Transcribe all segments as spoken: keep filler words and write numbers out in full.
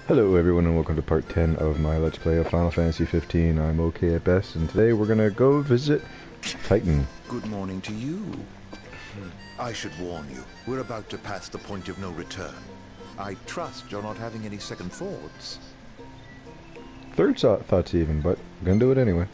Hello everyone and welcome to part ten of my Let's Play of Final Fantasy fifteen. I'm okay at best, and today we're gonna go visit Titan. Good morning to you. I should warn you, we're about to pass the point of no return. I trust you're not having any second thoughts. Third thoughts even, but I'm gonna do it anyway.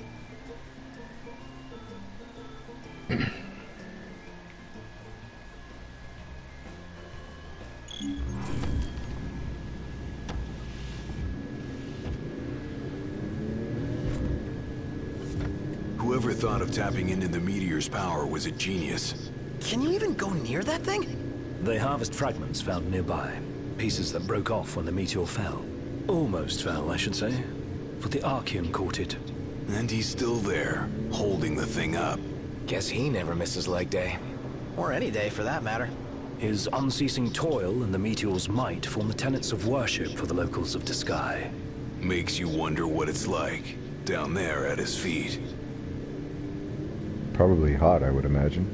Whoever thought of tapping into the meteor's power was a genius. Can you even go near that thing? They harvest fragments found nearby. Pieces that broke off when the meteor fell. Almost fell, I should say. For the Archean caught it. And he's still there, holding the thing up. Guess he never misses leg day. Or any day, for that matter. His unceasing toil and the meteor's might form the tenets of worship for the locals of Duscae. Makes you wonder what it's like, down there at his feet. Probably hot, I would imagine.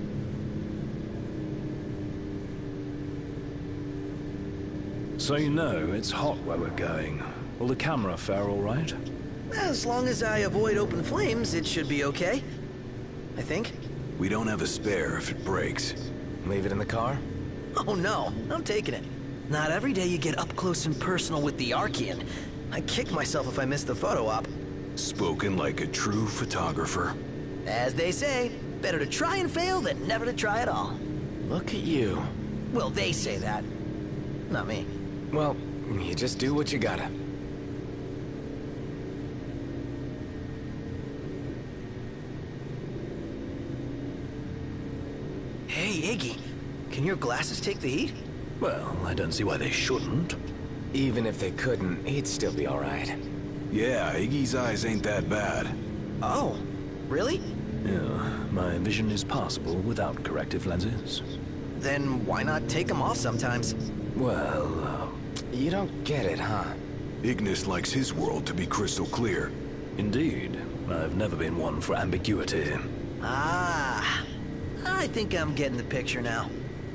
So you know, it's hot where we're going. Will the camera fare all right? As long as I avoid open flames, it should be okay. I think. We don't have a spare if it breaks. Leave it in the car? Oh no, I'm taking it. Not every day you get up close and personal with the Archean. I'd kick myself if I missed the photo op. Spoken like a true photographer. As they say, better to try and fail than never to try at all. Look at you. Well, they say that. Not me. Well, you just do what you gotta. Hey, Iggy. Can your glasses take the heat? Well, I don't see why they shouldn't. Even if they couldn't, he'd still be alright. Yeah, Iggy's eyes ain't that bad. Oh, really? Yeah, my vision is passable without corrective lenses. Then why not take them off sometimes? Well, uh, you don't get it, huh? Ignis likes his world to be crystal clear. Indeed. I've never been one for ambiguity. Ah, I think I'm getting the picture now.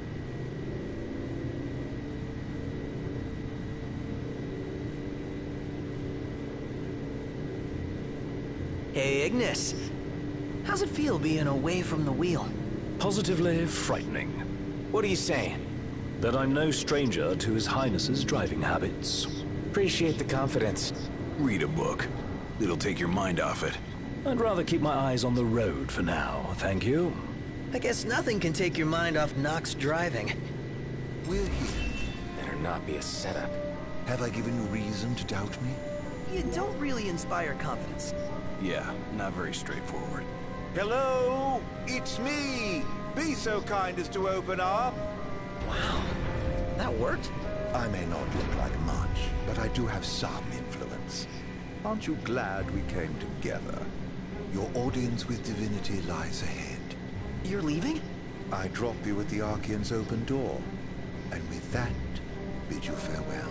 Hey, Ignis. How's it feel being away from the wheel? Positively frightening. What are you saying? That I'm no stranger to His Highness's driving habits. Appreciate the confidence. Read a book. It'll take your mind off it. I'd rather keep my eyes on the road for now, thank you. I guess nothing can take your mind off Nox driving. We're here. Better not be a setup. Have I given you reason to doubt me? You don't really inspire confidence. Yeah, not very straightforward. Hello, it's me. Be so kind as to open up. Wow, that worked? I may not look like much, but I do have some influence. Aren't you glad we came together? Your audience with divinity lies ahead. You're leaving? I drop you at the Archean's open door, and with that, bid you farewell.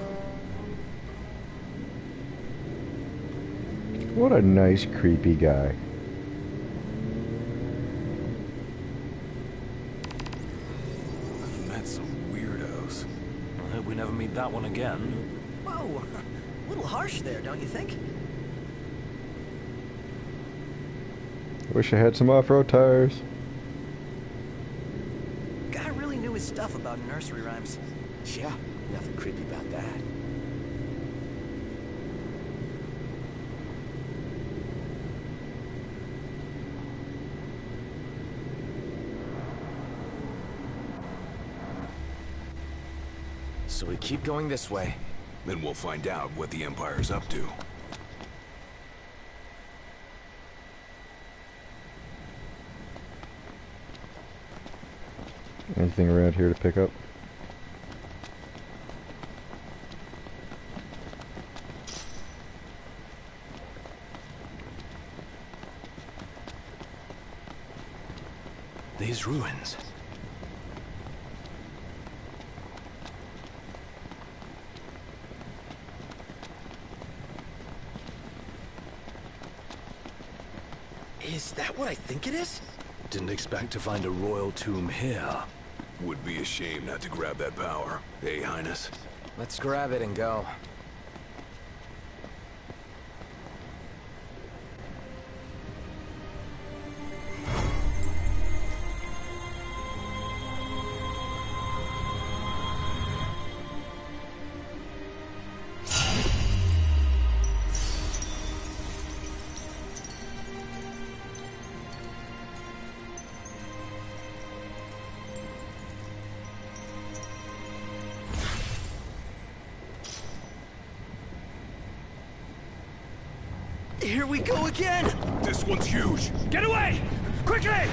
What a nice, creepy guy. I've met some weirdos. I hope we never meet that one again. Whoa, a little harsh there, don't you think? Wish I had some off-road tires. Guy really knew his stuff about nursery rhymes. Yeah, nothing creepy about that. So we keep going this way. Then we'll find out what the Empire's up to. Anything around here to pick up? These ruins. Is that what I think it is? Didn't expect to find a royal tomb here. Would be a shame not to grab that power, eh, Highness? Let's grab it and go. Here we go again! This one's huge. Get away! Quickly!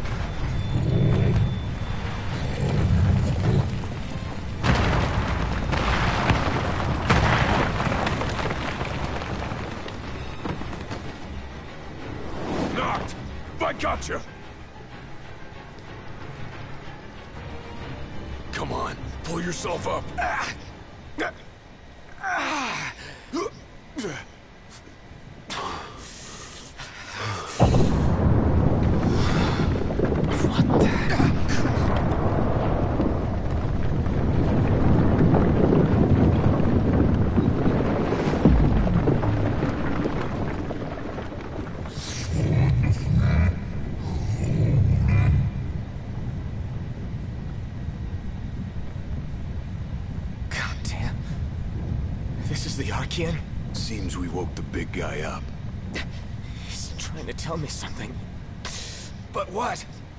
Knocked! I gotcha! Come on, pull yourself up. Ah. Ah. This is the Archean? Seems we woke the big guy up. He's trying to tell me something. But what?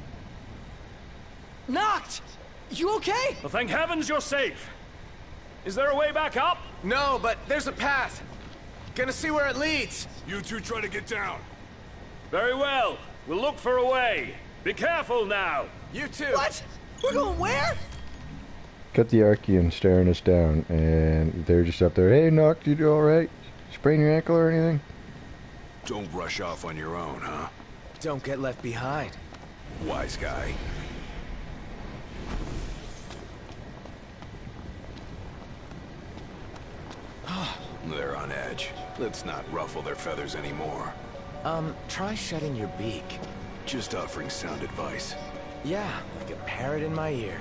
Knocked! You okay? Well, thank heavens you're safe. Is there a way back up? No, but there's a path. Gonna see where it leads. You two try to get down. Very well. We'll look for a way. Be careful now. You too. What? We're going where? Got the Archean staring us down, and they're just up there. Hey, Noct, you do alright? Sprain your ankle or anything? Don't rush off on your own, huh? Don't get left behind. Wise guy. They're on edge. Let's not ruffle their feathers anymore. Um, try shutting your beak. Just offering sound advice. Yeah, like a parrot in my ear.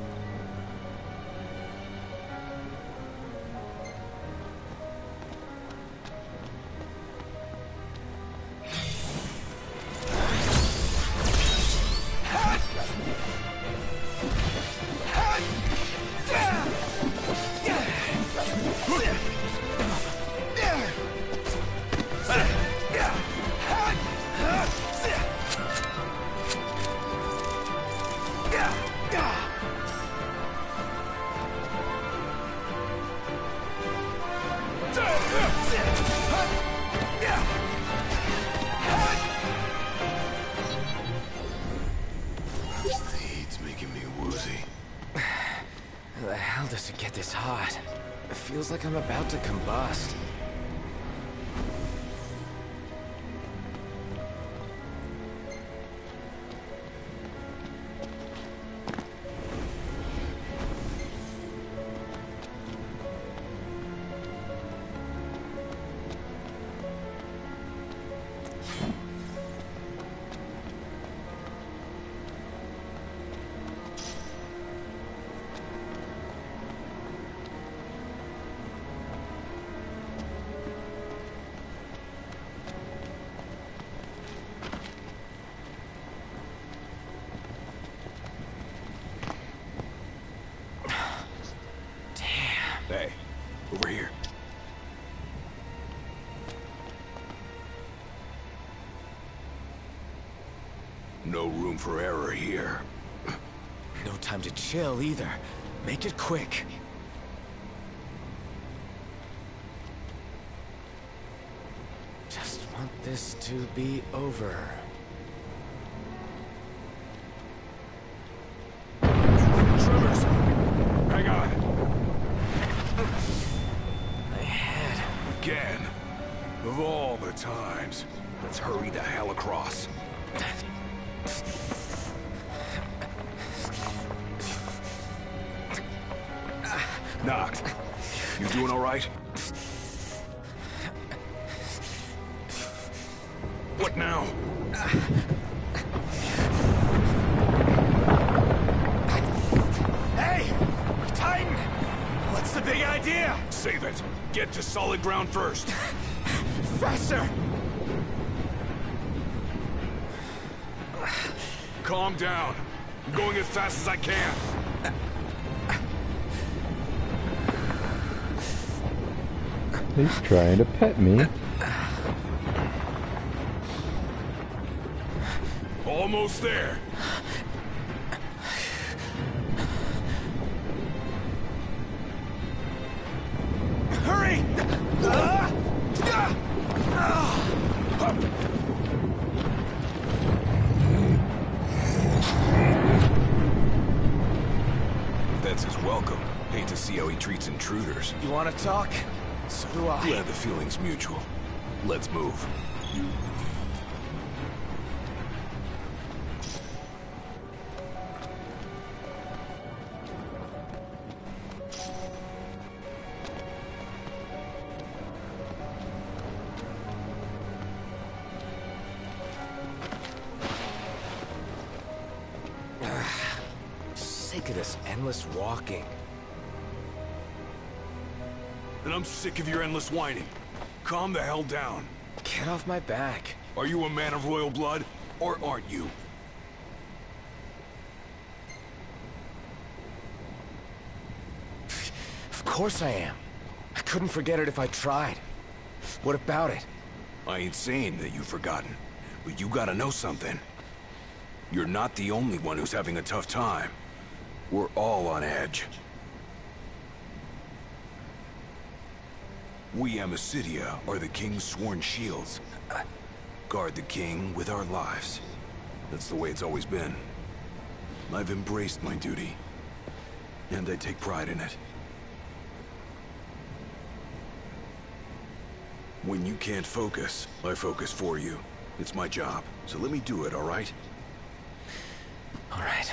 Heat's making me woozy. The hell does it get this hot? It feels like I'm about to combust. Hey, over here. No room for error here. No time to chill either. Make it quick. Just want this to be over. Tremors! Hang on. My head. Again. Of all the times. Let's hurry the hell across. Knocked. You doing all right? What now? Hey! Titan! What's the big idea? Save it. Get to solid ground first. Faster! Calm down. I'm going as fast as I can. He's trying to pet me. Almost there. Hurry! Ah! Ah! Ah! Hate to see how he treats intruders. You want to talk? So do I. Glad the feeling's mutual. Let's move. Sick of this endless walking. And I'm sick of your endless whining. Calm the hell down. Get off my back. Are you a man of royal blood, or aren't you? Of course I am. I couldn't forget it if I tried. What about it? I ain't saying that you've forgotten, but you gotta know something. You're not the only one who's having a tough time. We're all on edge. We Amicitia are the King's sworn shields. Guard the King with our lives. That's the way it's always been. I've embraced my duty, and I take pride in it. When you can't focus, I focus for you. It's my job, so let me do it, all right? All right.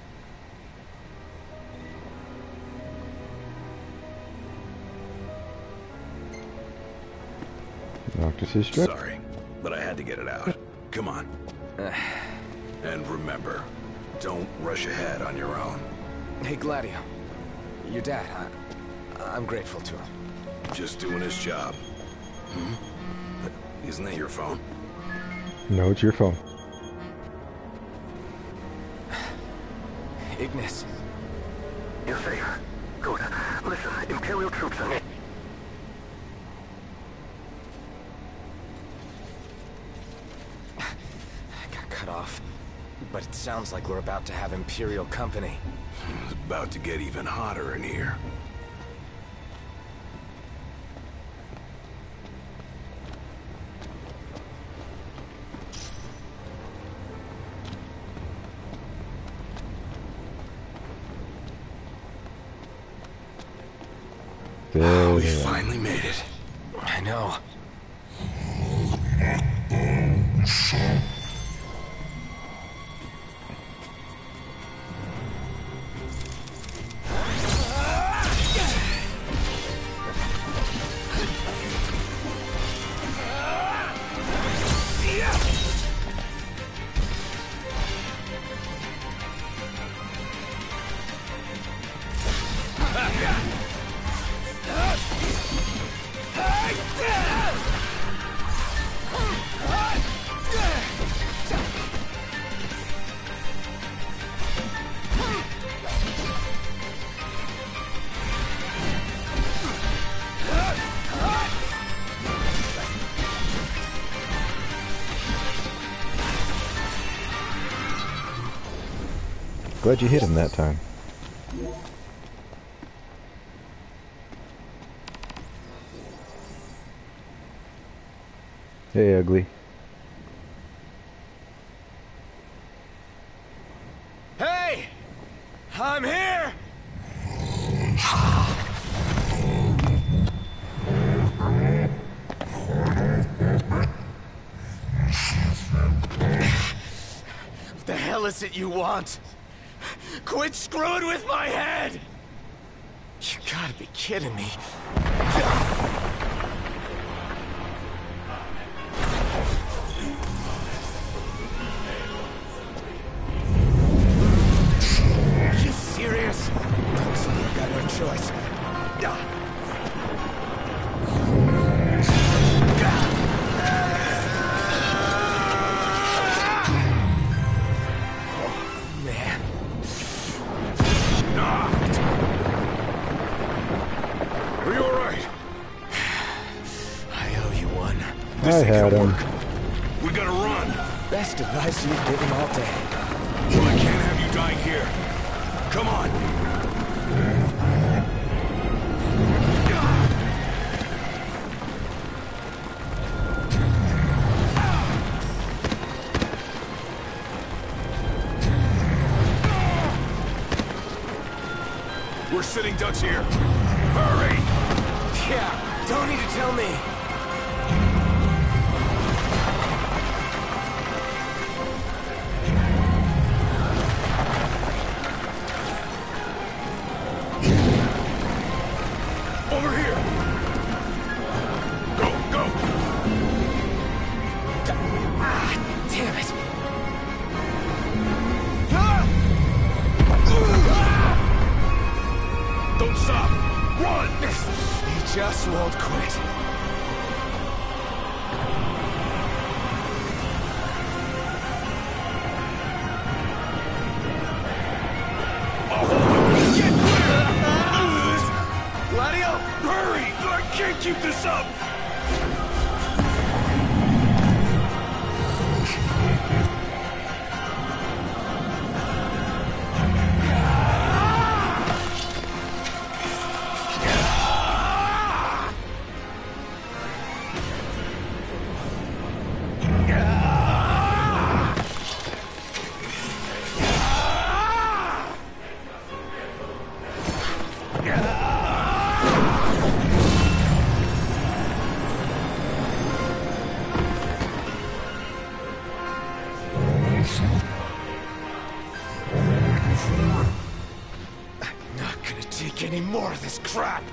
Noctis' strip. Sorry, but I had to get it out. Come on. And remember, don't rush ahead on your own. Hey, Gladio. Your dad, I, I'm grateful to him. Just doing his job. Hmm? But isn't that your phone? No, it's your phone. Ignis. You're safe. Good. Listen, Imperial troops are... Got cut off. But it sounds like we're about to have Imperial company. It's about to get even hotter in here. There We they are. finally made it. I know. Glad you hit him that time. Hey, ugly. Hey! I'm here! What the hell is it you want? Quit screwing with my head! You gotta be kidding me. Are you serious? Looks like I got no choice. I had him. We gotta run. Best advice you've given all day. Well, I can't have you dying here. Come on. We're we're sitting ducks here. Hurry! Yeah, don't need to tell me. Over here! Go, go! Ah, damn it. Don't stop! Run! He just won't quit. Get clear! Gladio! Hurry! I can't keep this up! I'm not gonna take any more of this crap.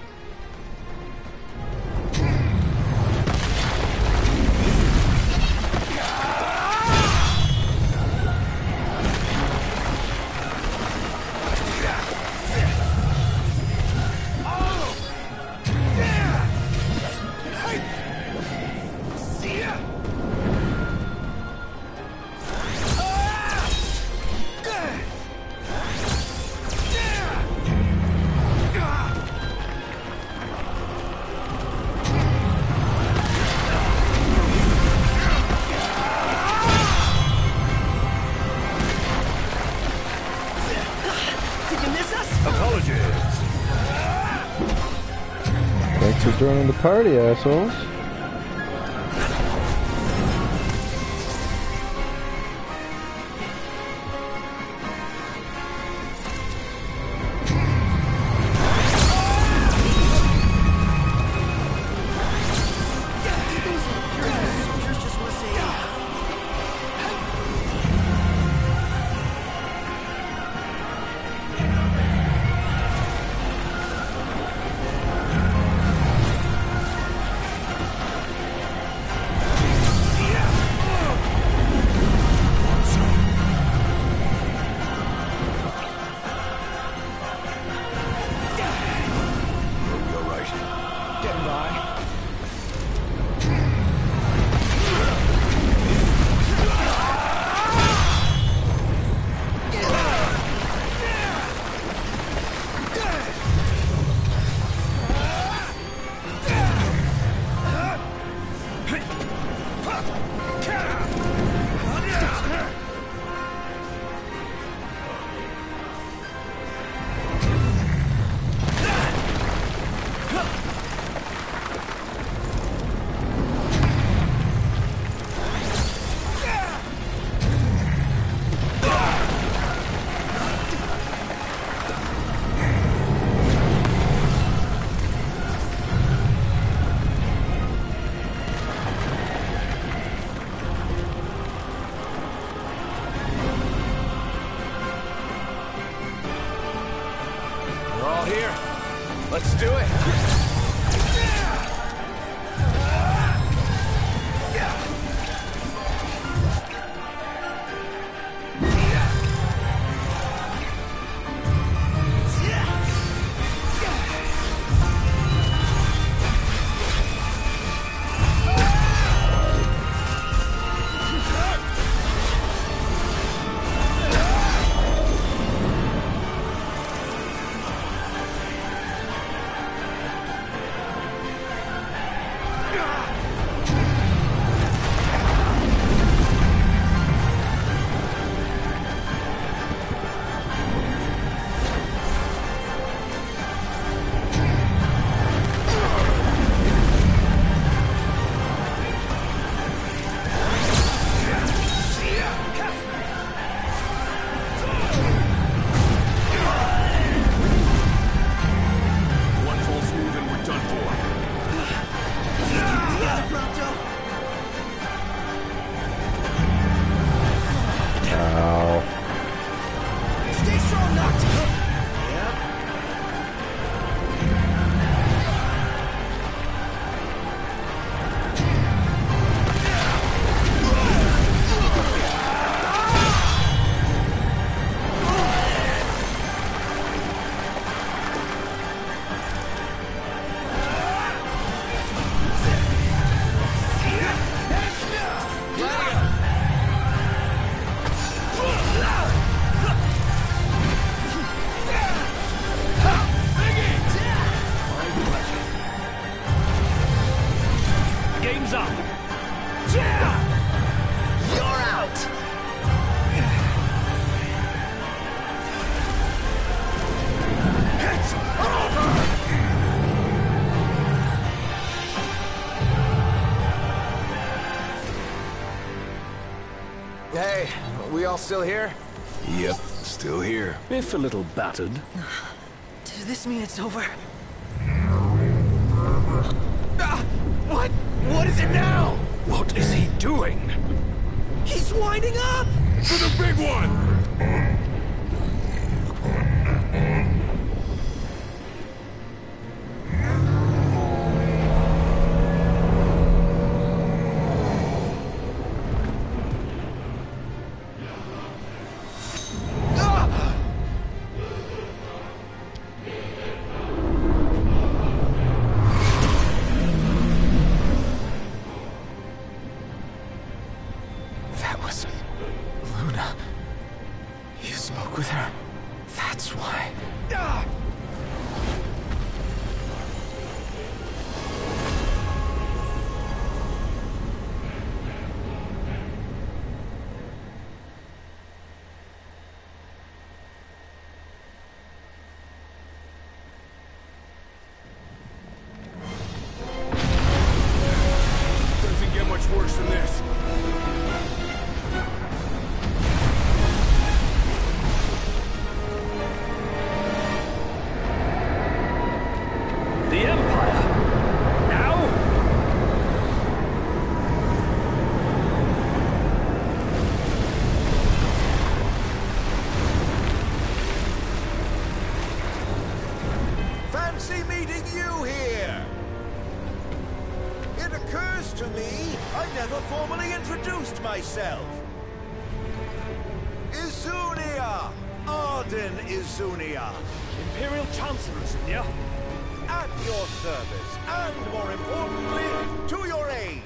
Thanks for joining the party, assholes. Game's up. You're out! It's over! Hey, we all still here? Yep, still here. If a little battered. Does this mean it's over? Ah, what? What is it now? What is he doing? He's winding up! For the big one! That was Luna. You spoke with her. That's why. Ah! Doesn't get much worse than this. The Empire! Now? Fancy meeting you here! It occurs to me I never formally introduced myself. Izunia! Arden Izunia! Imperial Chancellor, Izunia. At your service, and more importantly, to your aid.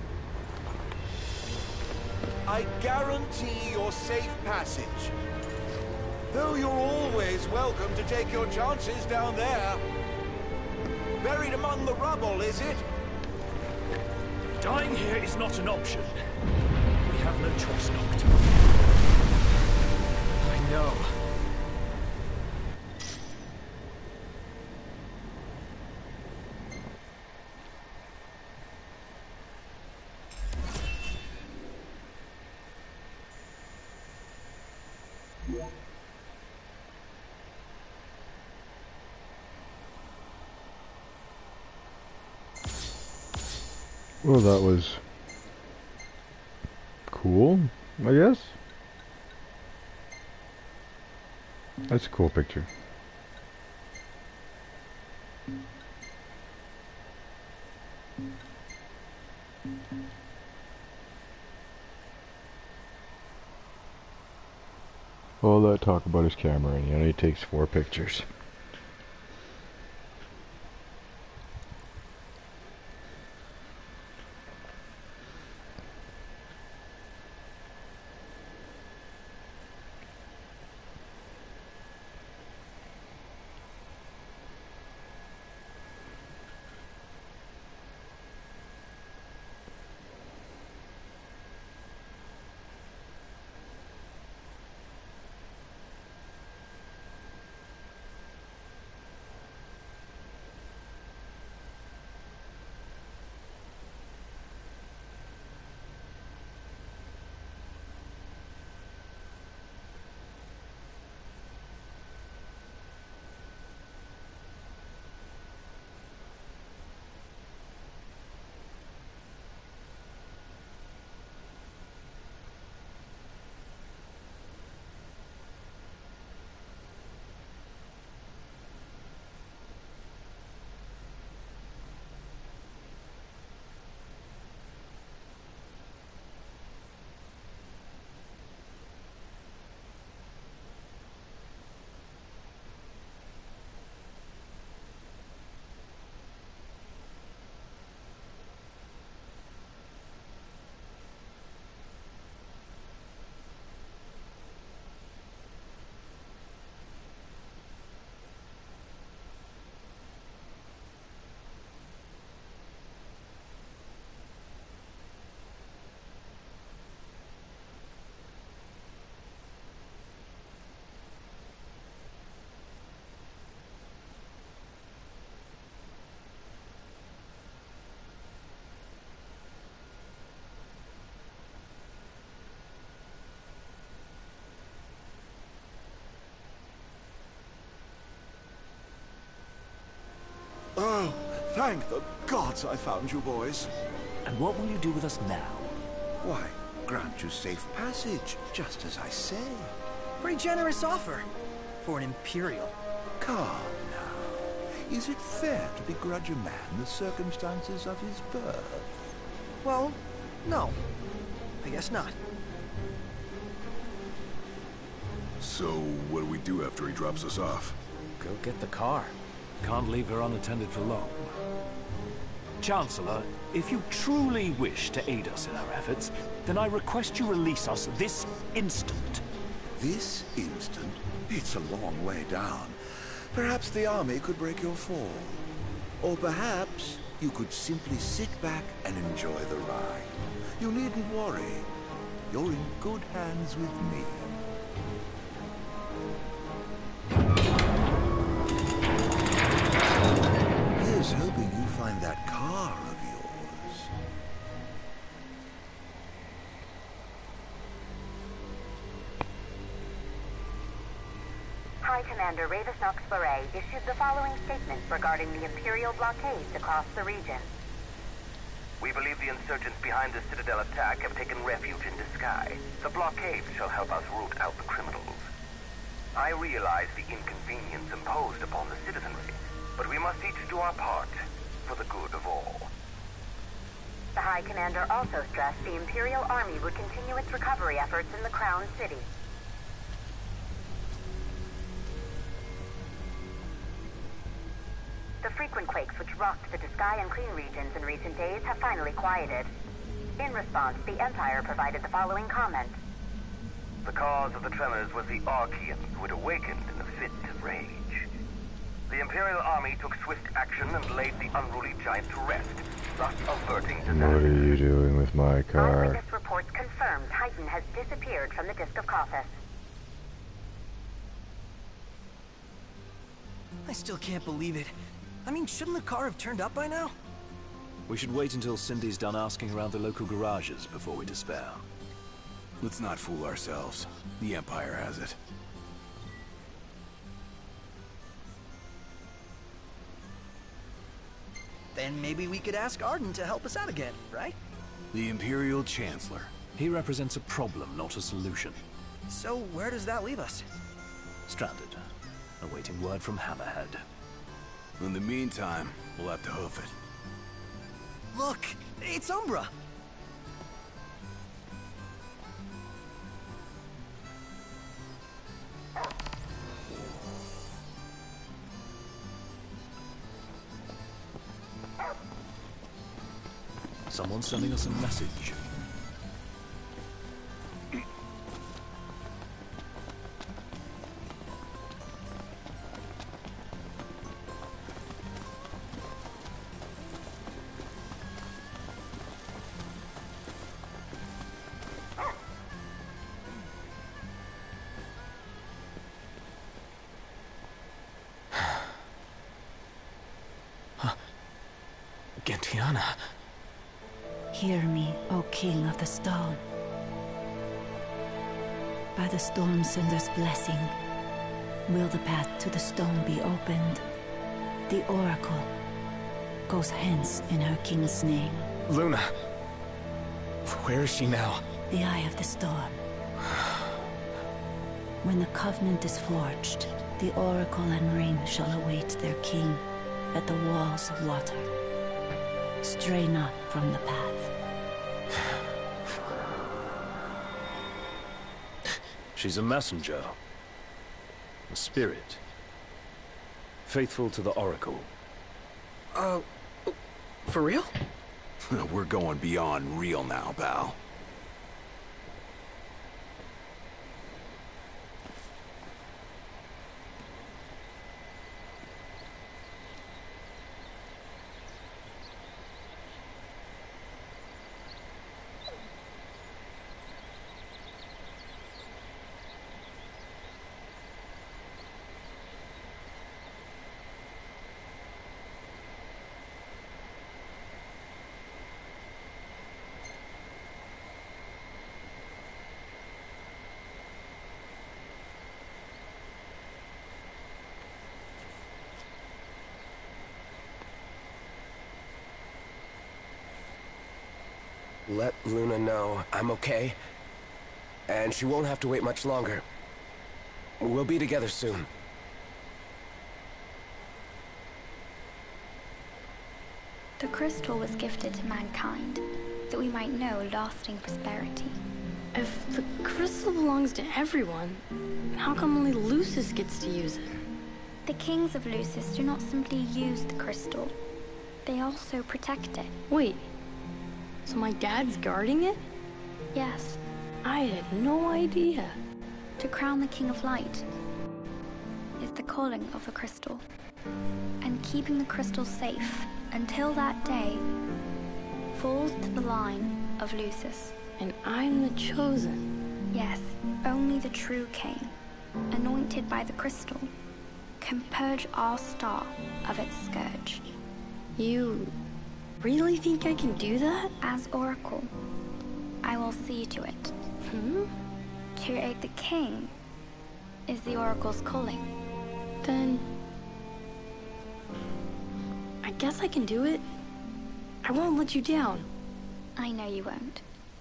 I guarantee your safe passage. Though you're always welcome to take your chances down there. Buried among the rubble, is it? Dying here is not an option. We have no choice, Doctor. I know. Well, that was cool, I guess. That's a cool picture. All that talk about his camera, and he only takes four pictures. Thank the gods I found you boys. And what will you do with us now? Why, grant you safe passage, just as I say. Pretty generous offer for an Imperial. Calm now. Is it fair to begrudge a man the circumstances of his birth? Well, no. I guess not. So, what do we do after he drops us off? Go get the car. Can't leave her unattended for long. Chancellor, if you truly wish to aid us in our efforts, then I request you release us this instant. This instant? It's a long way down. Perhaps the army could break your fall. Or perhaps you could simply sit back and enjoy the ride. You needn't worry. You're in good hands with me. Here's hoping you find that car of yours. High Commander Ravis Nox Beret issued the following statement regarding the Imperial blockades across the region. We believe the insurgents behind the Citadel attack have taken refuge in Disguise. The blockade shall help us root out the criminals. I realize the inconvenience imposed upon the citizenry, but we must each do our part for the good of all. The High Commander also stressed the Imperial Army would continue its recovery efforts in the Crown City. The frequent quakes which rocked the Disguise and Clean regions in recent days have finally quieted. In response, the Empire provided the following comment. The cause of the tremors was the Archaean, who had awakened in a fit of rage. The Imperial Army took swift action and laid the unruly giant to rest, thus averting disaster. What are you doing with my car? Eyewitness reports confirm Titan has disappeared from the Disc of Kothis. I still can't believe it. I mean, shouldn't the car have turned up by now? We should wait until Cindy's done asking around the local garages before we despair. Let's not fool ourselves. The Empire has it. Then maybe we could ask Arden to help us out again, right? The Imperial Chancellor. He represents a problem, not a solution. So where does that leave us? Stranded, awaiting word from Hammerhead. In the meantime, we'll have to hoof it. Look, it's Umbra! Someone's sending us a message. Gentiana. Hear me, O King of the Stone. By the Stormsender's blessing, will the path to the stone be opened? The Oracle goes hence in her king's name. Luna. Where is she now? The Eye of the Storm. When the Covenant is forged, the Oracle and Ring shall await their king at the walls of water. Stray not from the path. She's a messenger. A spirit. Faithful to the Oracle. Uh, for real? We're going beyond real now, pal. let Luna know I'm okay. And she won't have to wait much longer. We'll be together soon. The crystal was gifted to mankind, that we might know lasting prosperity. If the crystal belongs to everyone, how come only Lucis gets to use it? The kings of Lucis do not simply use the crystal. They also protect it. Wait, so my dad's guarding it? Yes. I had no idea. To crown the King of Light is the calling of the crystal. And keeping the crystal safe until that day falls to the line of Lucis. And I'm the chosen. Yes, only the true king, anointed by the crystal, can purge our star of its scourge. You really think I can do that? As Oracle, I will see to it. Hmm? To aid the king is the Oracle's calling. Then I guess I can do it. I won't let you down. I know you won't.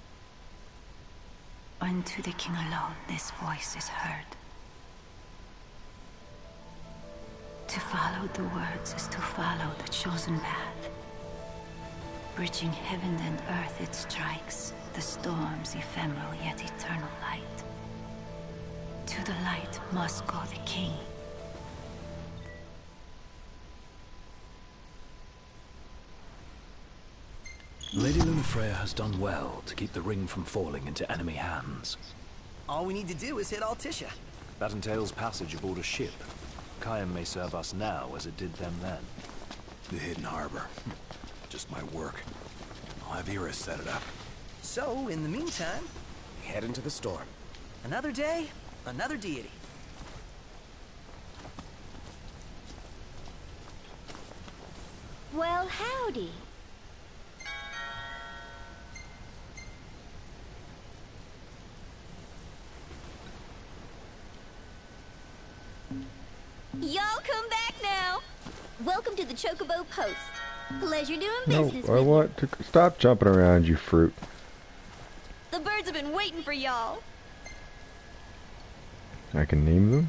Unto the king alone this voice is heard. To follow the words is to follow the chosen path. Bridging heaven and earth it strikes, the storm's ephemeral yet eternal light. To the light must go the king. Lady Lunafreya has done well to keep the ring from falling into enemy hands. All we need to do is hit Altissia. That entails passage aboard a ship. Caem may serve us now as it did them then. The hidden harbor. Just my work. I'll have Ira set it up. So, in the meantime, we head into the storm. Another day, another deity. Well, howdy. Y'all come back now. Welcome to the Chocobo Post. Pleasure doing No, business I with want you. to stop jumping around, you fruit. The birds have been waiting for y'all. I can name them.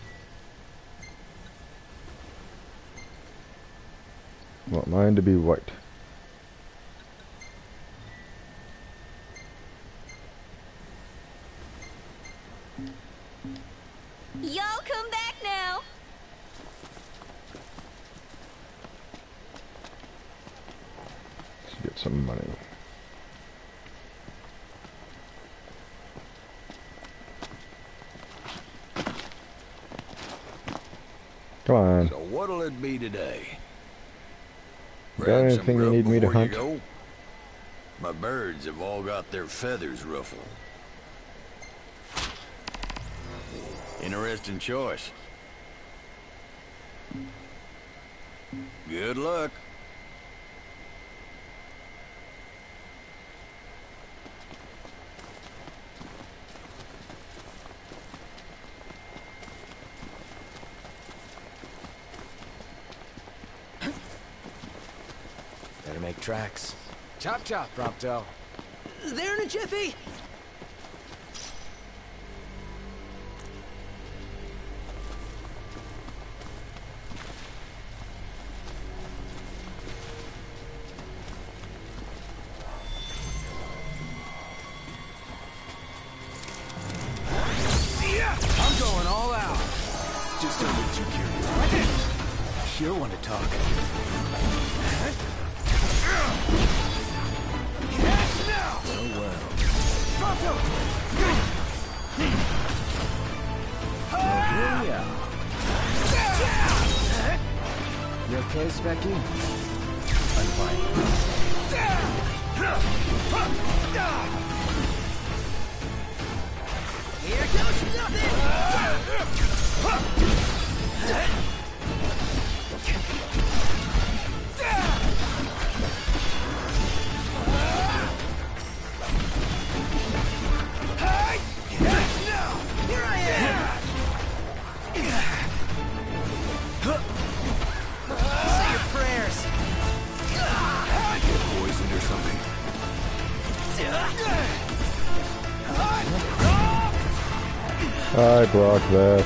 Want mine to be white. Y'all come back now. Let's get some money. Come on. So what'll it be today? Got Grab some anything you grub need me to before you hunt? go? My birds have all got their feathers ruffled. Interesting choice. Good luck. Better make tracks. Chop chop, Prompto. There in a jiffy! I'm going all out. Just don't get too curious. You're one to talk. Catch now! Oh well. Pronto! Here we are. You okay, Specky? I'm fine. Here goes nothing! Here I am! Say your prayers! I blocked that.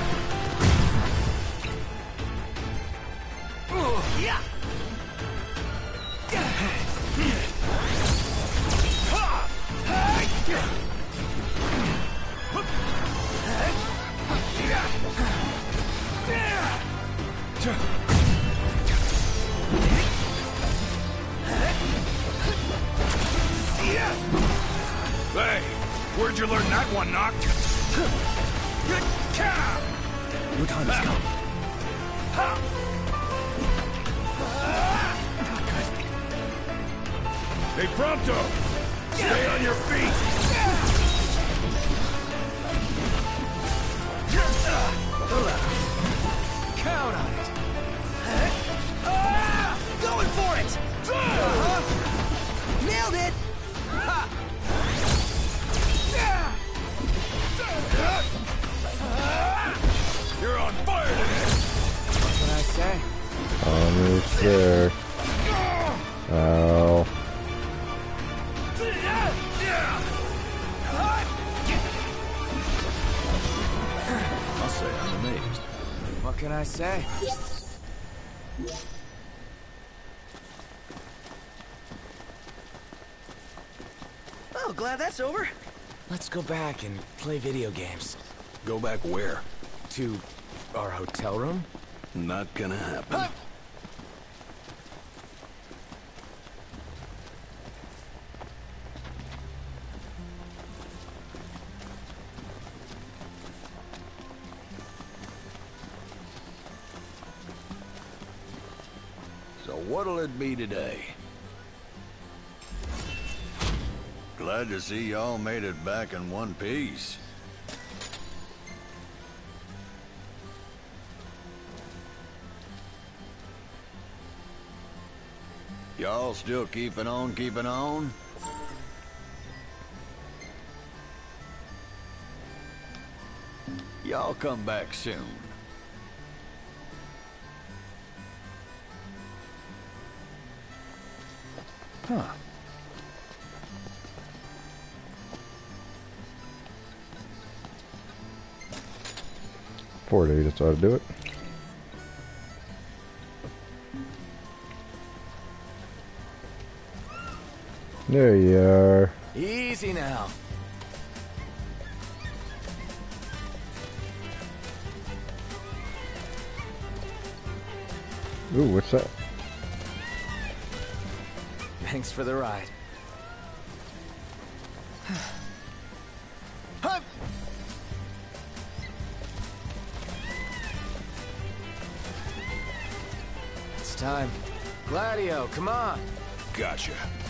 Hey, where'd you learn that one, Noct? Your time has come. Hey, Prompto! Stay on your feet! Count on it. Going for it! Nailed it! You're on fire today! What can I say? Almost there. Ow. I'll say I'm amazed. What can I say? Oh, glad that's over. Let's go back and play video games. Go back where? To our hotel room? Not gonna happen. Huh? So what'll it be today? Glad to see y'all made it back in one piece. Y'all still keeping on, keeping on? Y'all come back soon. Huh. Four days, that's how to do it. There you are. Easy now. Ooh, what's that? Thanks for the ride. Hup! It's time. Gladio, come on. Gotcha.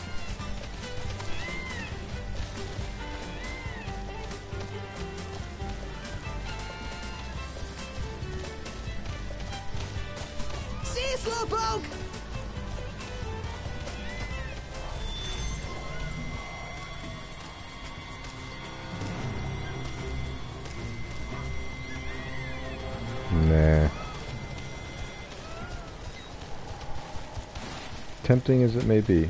See you, Slowpoke! Nah. Tempting as it may be.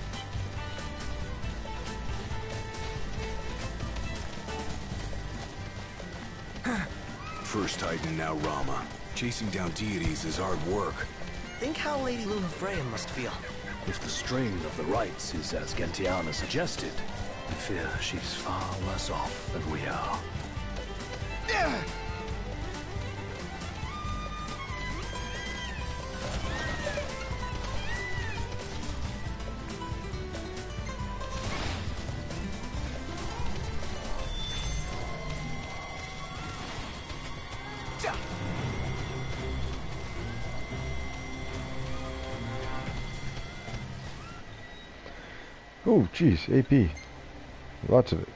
First Titan, now Rama. Chasing down deities is hard work. Think how Lady Lunafreya must feel. If the strain of the rites is as Gentiana suggested, I fear she's far worse off than we are. Oh, jeez, A P. Lots of it.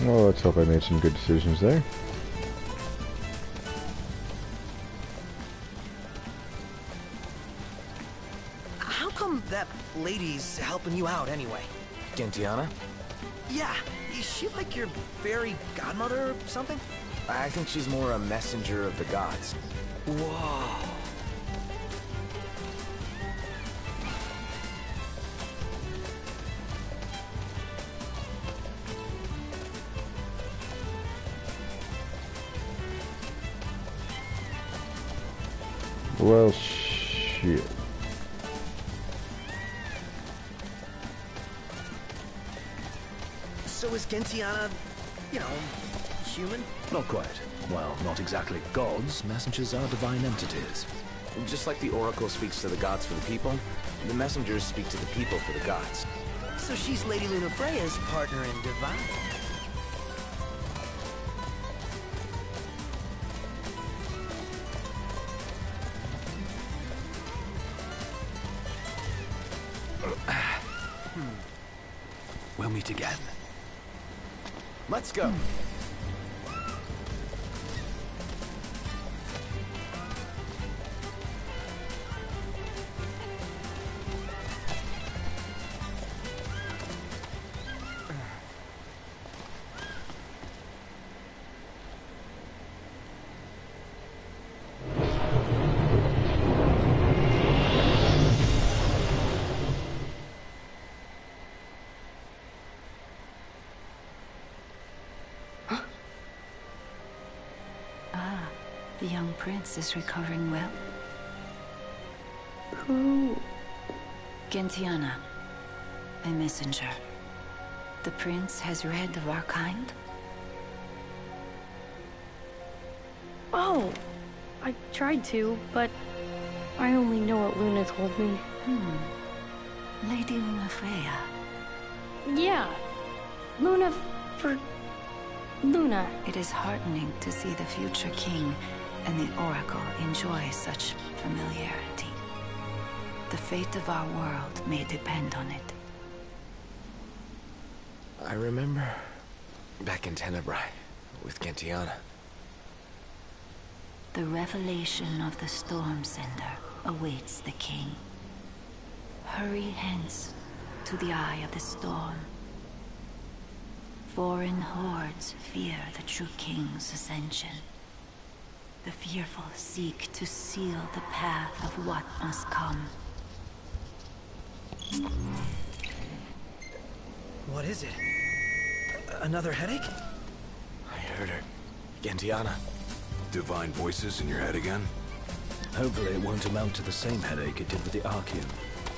Well, let's hope I made some good decisions there. How come that lady's helping you out anyway? Gentiana? Yeah, is she like your fairy godmother or something? I think she's more a messenger of the gods. Whoa. Well, shit. So is Gentiana, you know, human? Not quite. Well, not exactly gods. Messengers are divine entities. Just like the Oracle speaks to the gods for the people, the messengers speak to the people for the gods. So she's Lady Lunafreya's partner in divine. We'll meet again. Let's go. The young prince is recovering well. Who? Gentiana, a messenger. The prince has read of our kind. Oh, I tried to, but I only know what Luna told me. Hmm. Lady Lunafreya. Yeah, Luna for Luna. It is heartening to see the future king and the Oracle enjoy such familiarity. The fate of our world may depend on it. I remember back in Tenebrae with Gentiana. The revelation of the Storm Sender awaits the king. Hurry hence to the eye of the storm. Foreign hordes fear the true king's ascension. The fearful seek to seal the path of what must come. What is it? Another headache? I heard her. Gentiana. Divine voices in your head again? Hopefully it won't amount to the same headache it did with the Archean.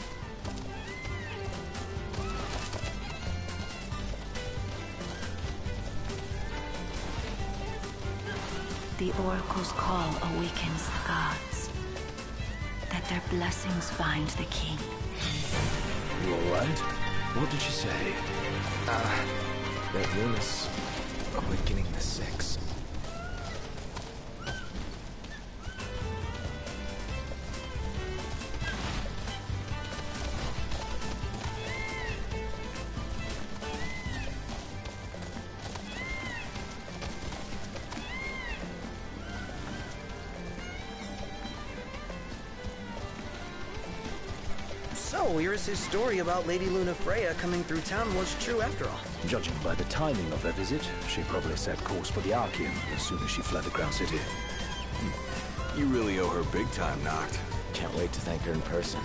The Oracle's call awakens the gods. That their blessings find the king. You alright? What did she say? Ah, uh, that Luna's awakening the Six. So, Iris' story about Lady Lunafreya coming through town was true after all. Judging by the timing of their visit, she probably set course for the Archean as soon as she fled the Crown City. You really owe her big time, Noct. Can't wait to thank her in person.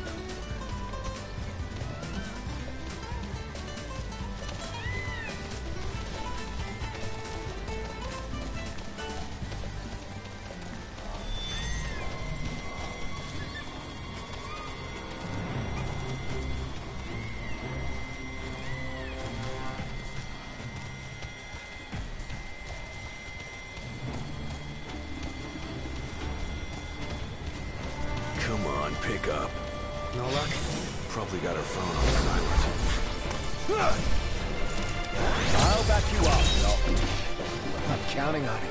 Come on, pick up. No luck? Probably got her phone on silent. I'll back you up, Noct. I'm counting on it.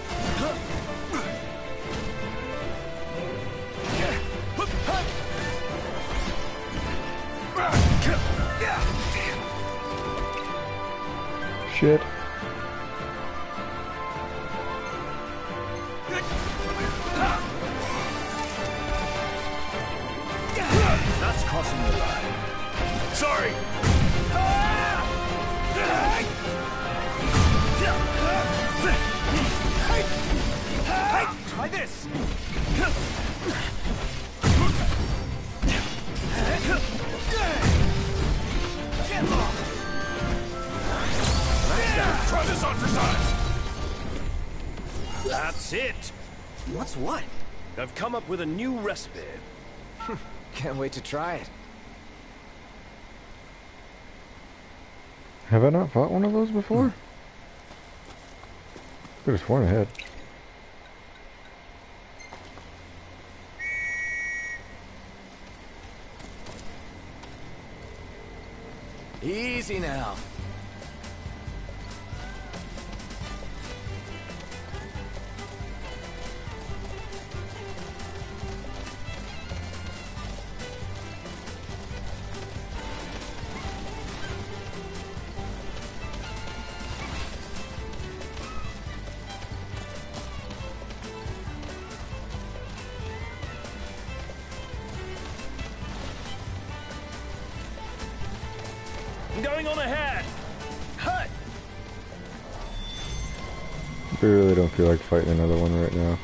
Shit. crossing the line. Sorry! Try this! Get off! Try this on for size! That's it! What's what? I've come up with a new recipe. Can't wait to try it. Have I not fought one of those before? Could have sworn I had. Easy now. I'm going on ahead! Hut! I really don't feel like fighting another one right now.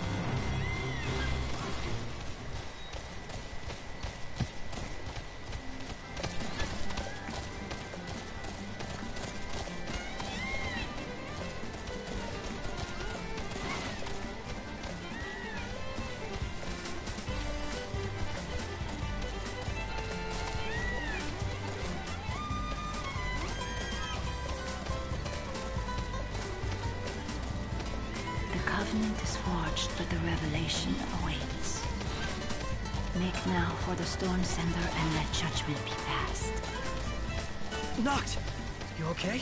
Covenant is forged, but the revelation awaits. Make now for the Storm Sender and let judgment be passed. Noct! You okay?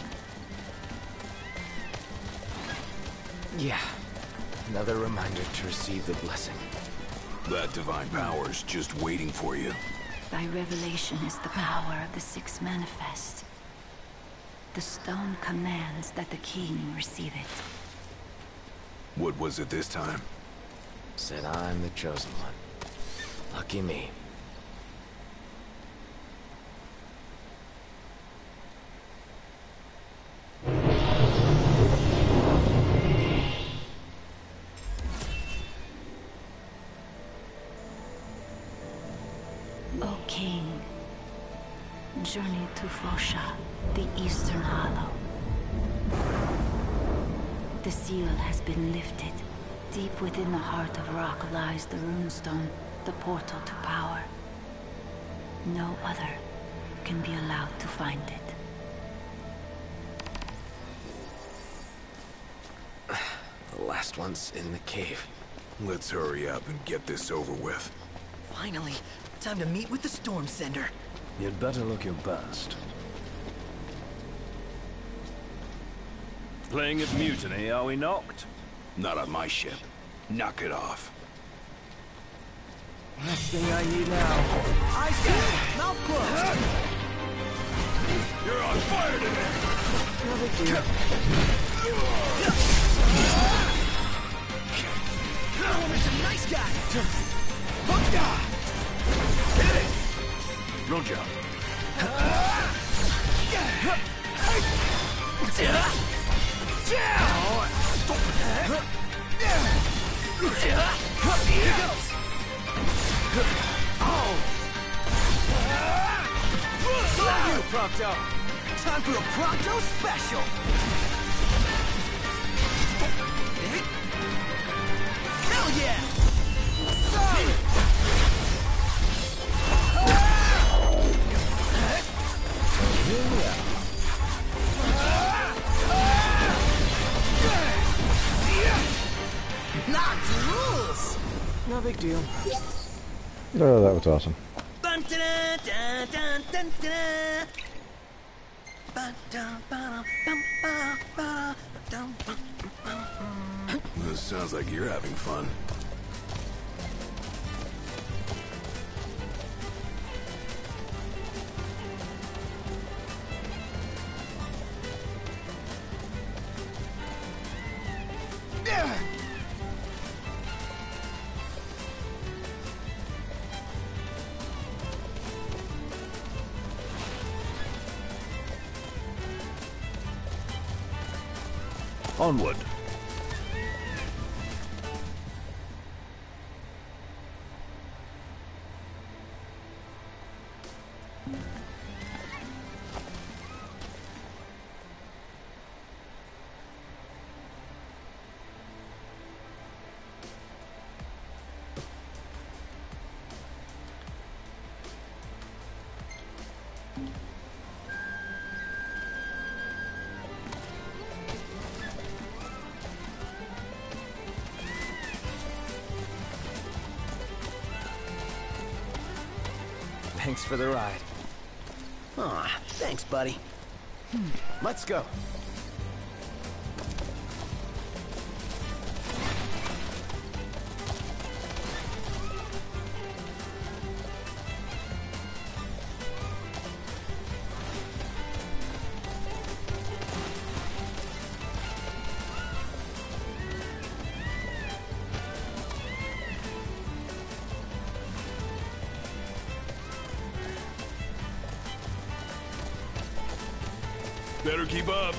Yeah. Another reminder to receive the blessing. That divine power's just waiting for you. Thy revelation is the power of the Six Manifest. The stone commands that the king receive it. What was it this time? Said I'm the chosen one. Lucky me. O King, journey to Fosha, the Eastern Hollow. The seal has been lifted. Deep within the heart of rock lies the runestone, the portal to power. No other can be allowed to find it. The last one's in the cave. Let's hurry up and get this over with. Finally, time to meet with the Storm Sender. You'd better look your best. Playing at mutiny, are we knocked? Not on my ship. Knock it off. Last thing I need now. Eyes down! Mouth closed! You're on fire today! No big deal. Oh, there's some nice guy! Hookda! Hit it! Roger. Here goes! Oh! So you, Prompto! Time for a Prompto special! Hell yeah! Solid! Here we are. Not rules! No big deal. Oh, that was awesome. This sounds like you're having fun. Onward. Thanks for the ride. Aw, thanks, buddy. Let's go. Better keep up.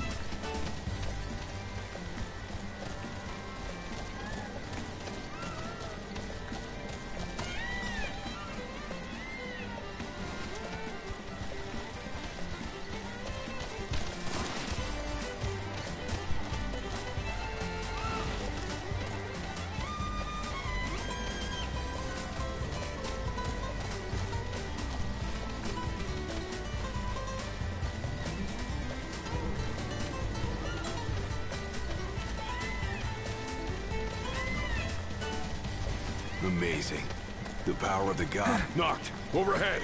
Amazing. The power of the god. Knocked. Overhead.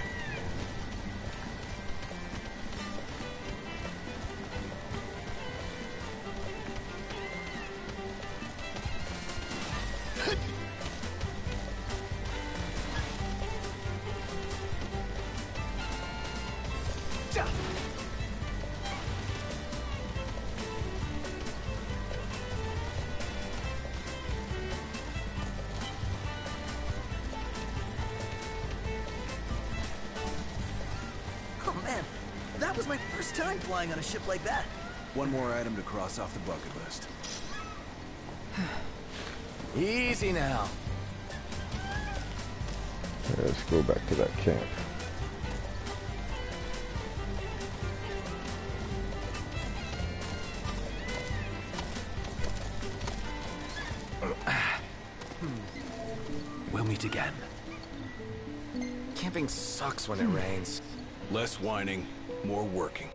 Oh man, that was my first time flying on a ship like that. One more item to cross off the bucket list. Easy now. Let's go back to that camp. We'll meet again. Camping sucks when it rains. Less whining, more working.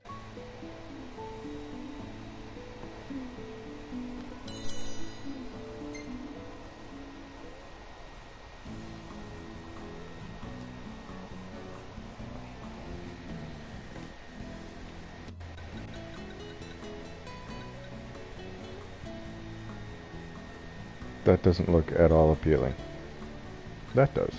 That doesn't look at all appealing. That does.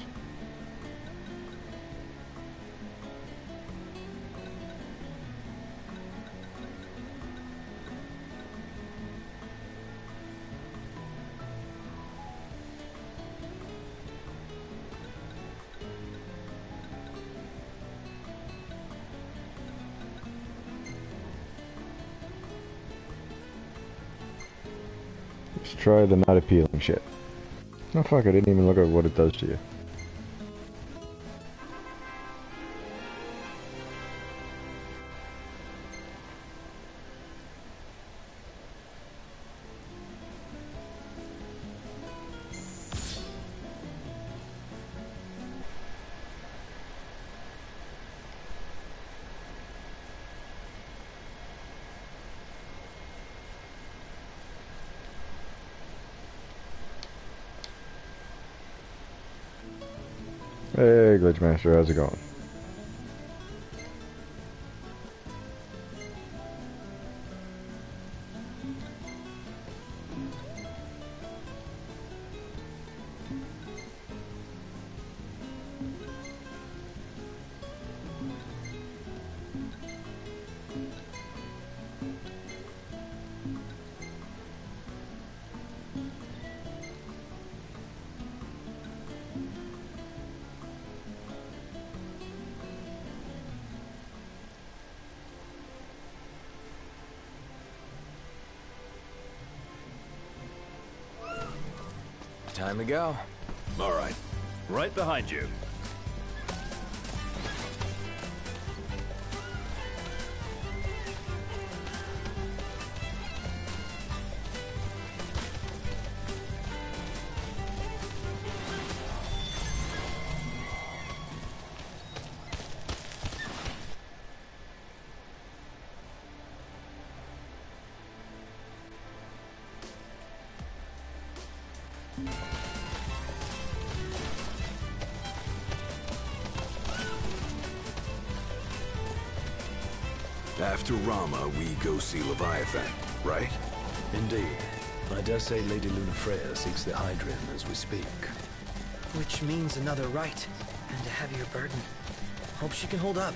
Let's try the not appealing shit. Oh fuck, I didn't even look at what it does to you. Hey, Glitchmaster, how's it going? Time to go. All right. Right behind you. After Rama, we go see Leviathan, right? Indeed. I dare say Lady Lunafreya seeks the Hydrian as we speak. Which means another rite, and a heavier burden. Hope she can hold up.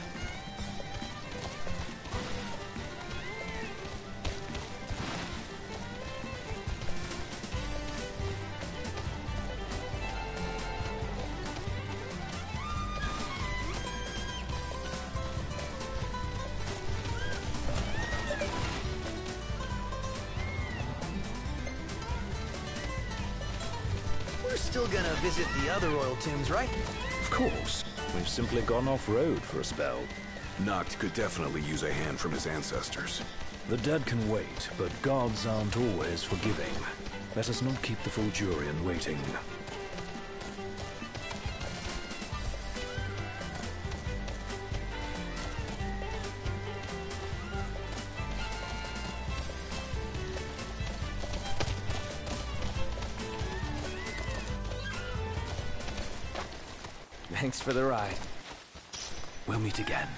Still gonna visit the other royal tombs, right? Of course. We've simply gone off-road for a spell. Noct could definitely use a hand from his ancestors. The dead can wait, but gods aren't always forgiving. Let us not keep the Fulgurian waiting. Thanks for the ride. We'll meet again.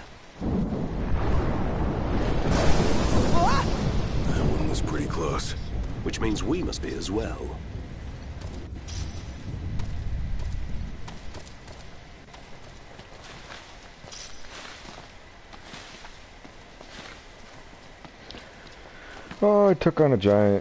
That one was pretty close. Which means we must be as well. Oh, I took on a giant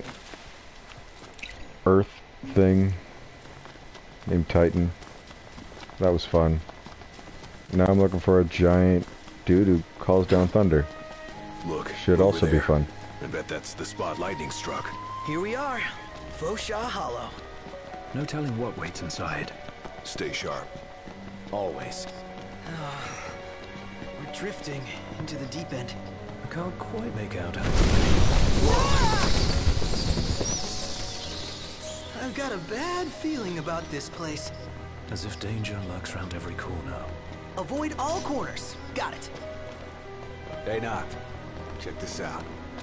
earth thing named Titan. That was fun. Now I'm looking for a giant dude who calls down thunder. Look, should also there. be fun. I bet that's the spot lightning struck. Here we are, Fosha Hollow. No telling what waits inside. Stay sharp. Always. We're drifting into the deep end. I can't quite make out how. I've got a bad feeling about this place. As if danger lurks round every corner. Avoid all corners. Got it. Hey, Noct. Check this out.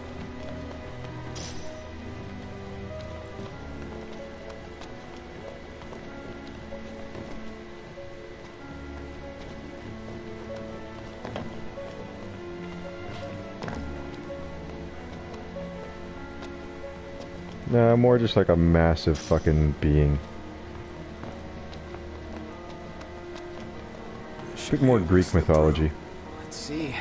Nah, more just like a massive fucking being. Bit more Greek mythology. Let's see.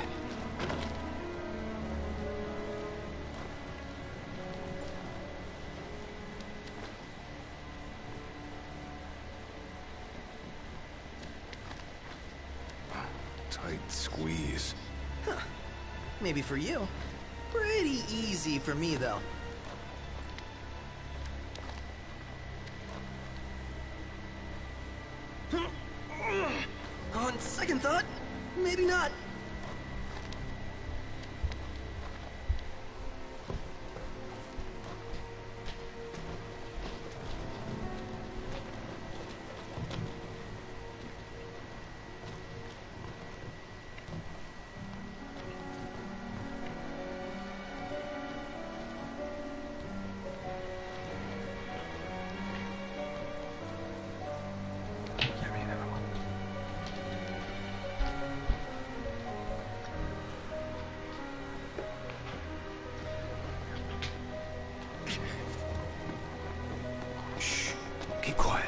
Tight squeeze. Huh. Maybe for you. Pretty easy for me, though. On second thought, maybe not. Keep quiet.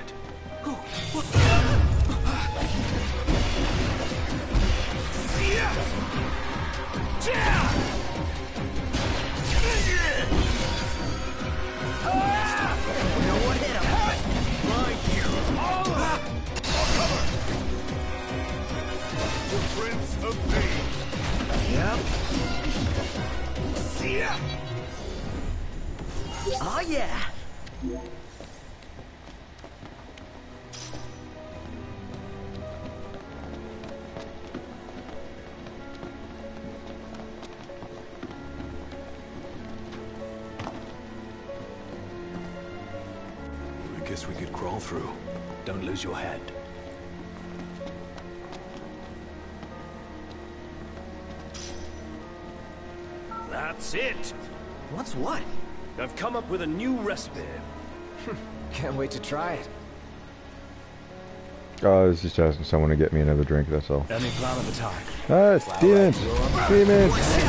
Prince of Pain. Yep. See ya. Oh yeah. Guess we could crawl through. Don't lose your head. That's it! What's what? I've come up with a new recipe. Can't wait to try it. Oh, I was just asking someone to get me another drink, that's all. Any plan of attack? Ah, demons! Demons!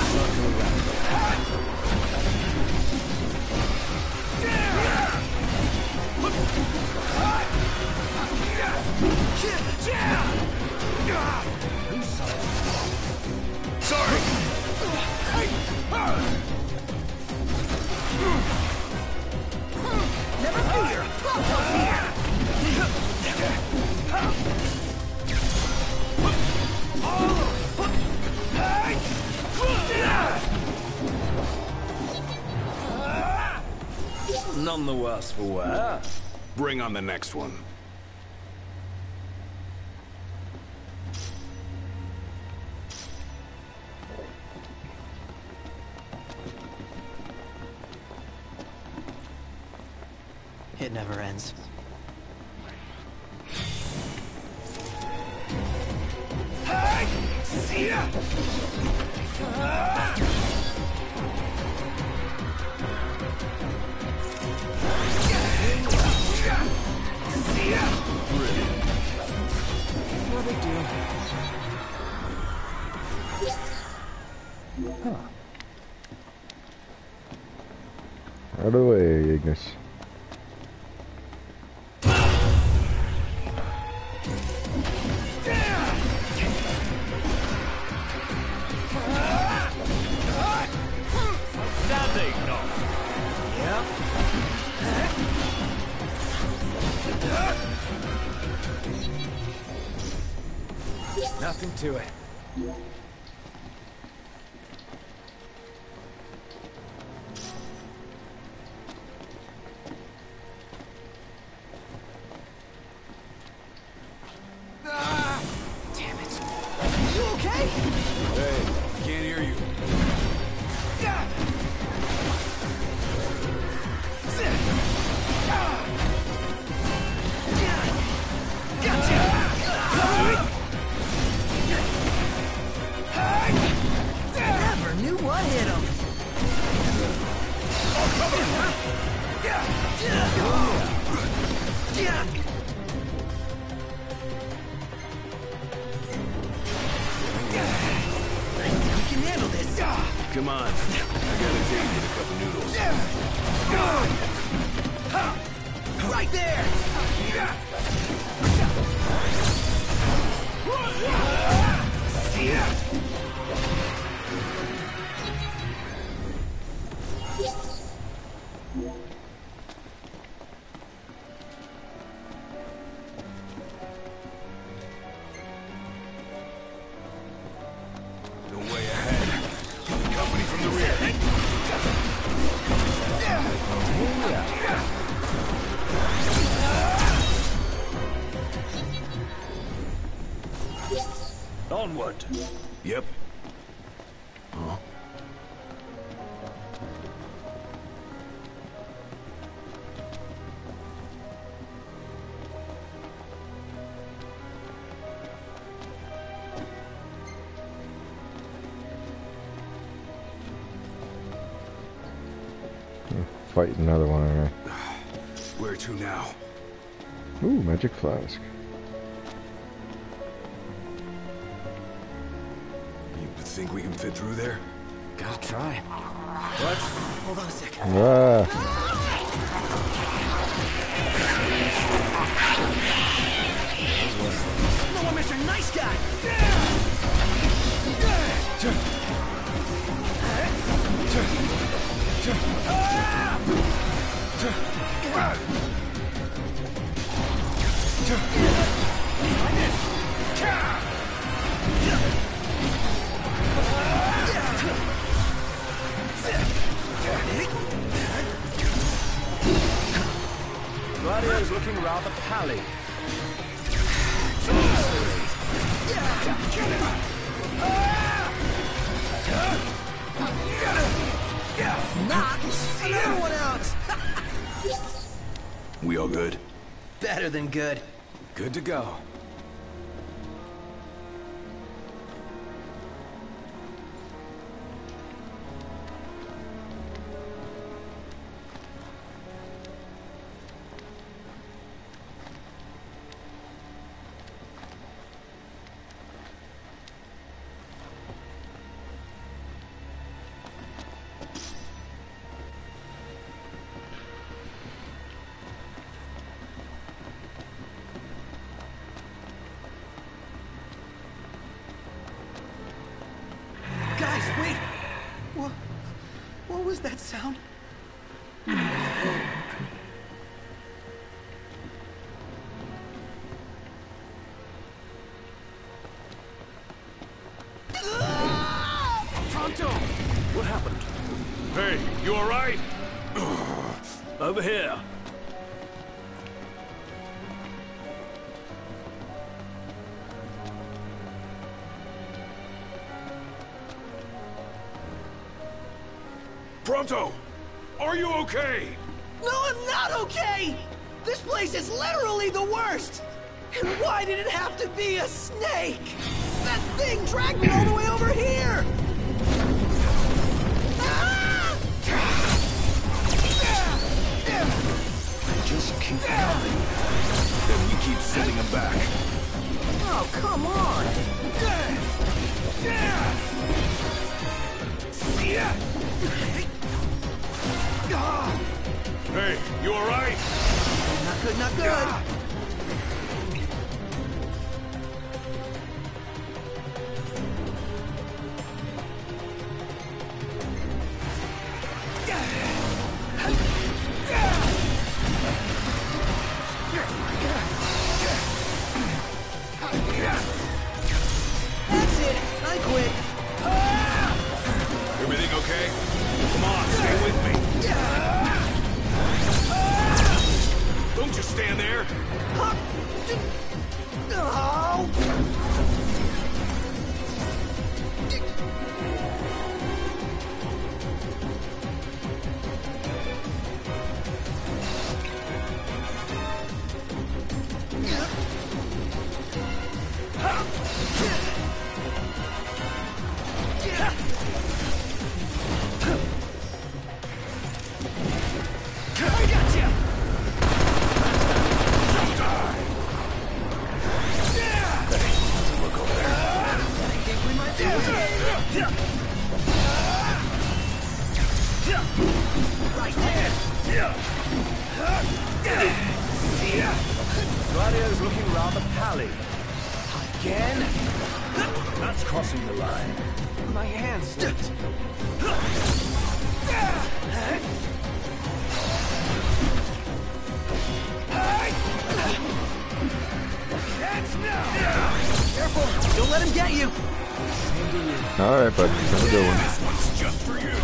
Sorry! Never fear! Close here! None the worse for wear. Bring on the next one. It never ends. See ya! See ya! No big deal. Huh. Out of the way, Ignis. Nothing to it. Ah, damn it. You okay? Hey, can't hear you. Never knew what hit him. We can handle this. Come on. I gotta take you a couple noodles. Right there. See ya! No way ahead. Company from the rear. Onward. Yep. Huh? Fight another one, alright. Where to now? Ooh, magic flask. You think we can fit through there? Gotta try. What? Hold on a second. Ah. Come on, Mister Nice Guy! Gladio's looking rather pally. Knock another one out! We all good? Better than good. Good to go. Guys, wait! What, what was that sound? Pronto! What happened? Hey, you alright? Over here. Pronto! Are you okay? No, I'm not okay! This place is literally the worst! And why did it have to be a snake? That thing dragged me all the way over here! Just keep coming. Then we keep sending them back. Oh, come on! Hey, you alright? Not good, not good! That's it! I quit! Everything okay? Come on, stay with me. Don't just stand there. I got you! Look over there. I think we might be right there! Gladio's looking rather pally. Again? That's crossing the line. My hand slipped. Careful! Don't let him get you! Alright, bud. Have a good one. This one's just for you.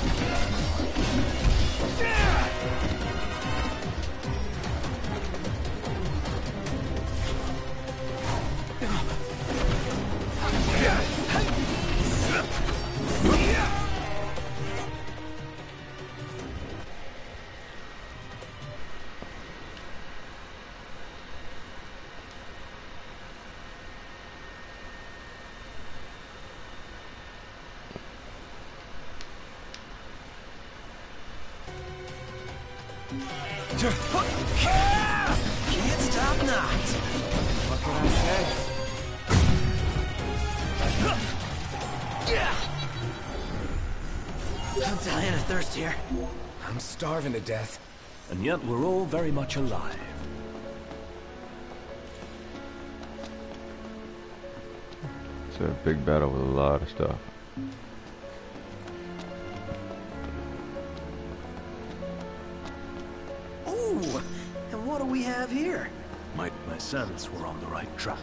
Can't stop not. What can I say? I'm dying of thirst here. I'm starving to death. And yet we're all very much alive. It's a big battle with a lot of stuff. Ooh, and what do we have here? My, my sense we're on the right track.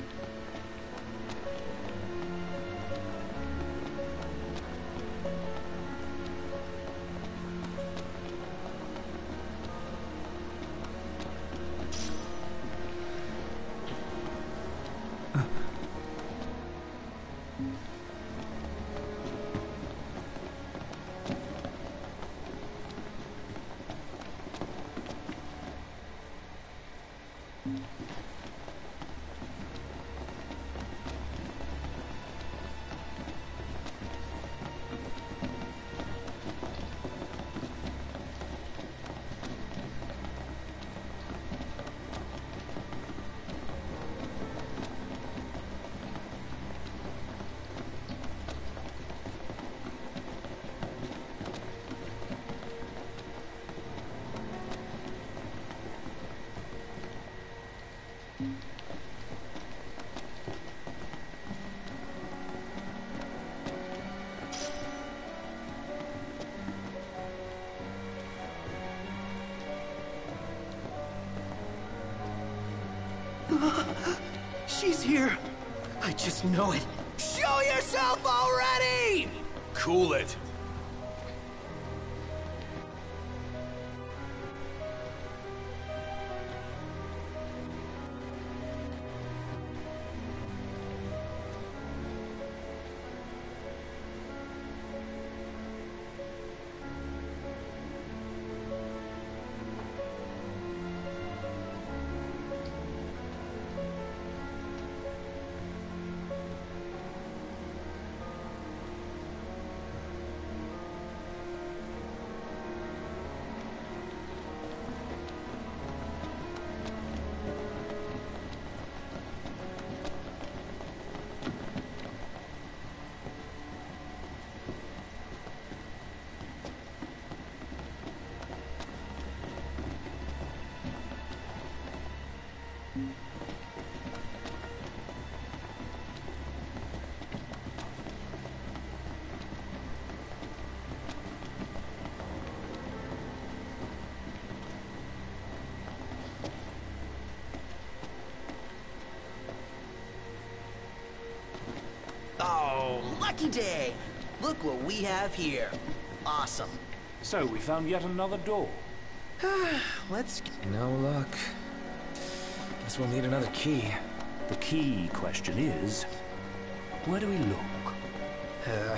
She's here. I just know it. Show yourself already! Cool it. Lucky day! Look what we have here. Awesome. So, we found yet another door. Let's... No luck. Guess we'll need another key. The key question is, where do we look? Uh...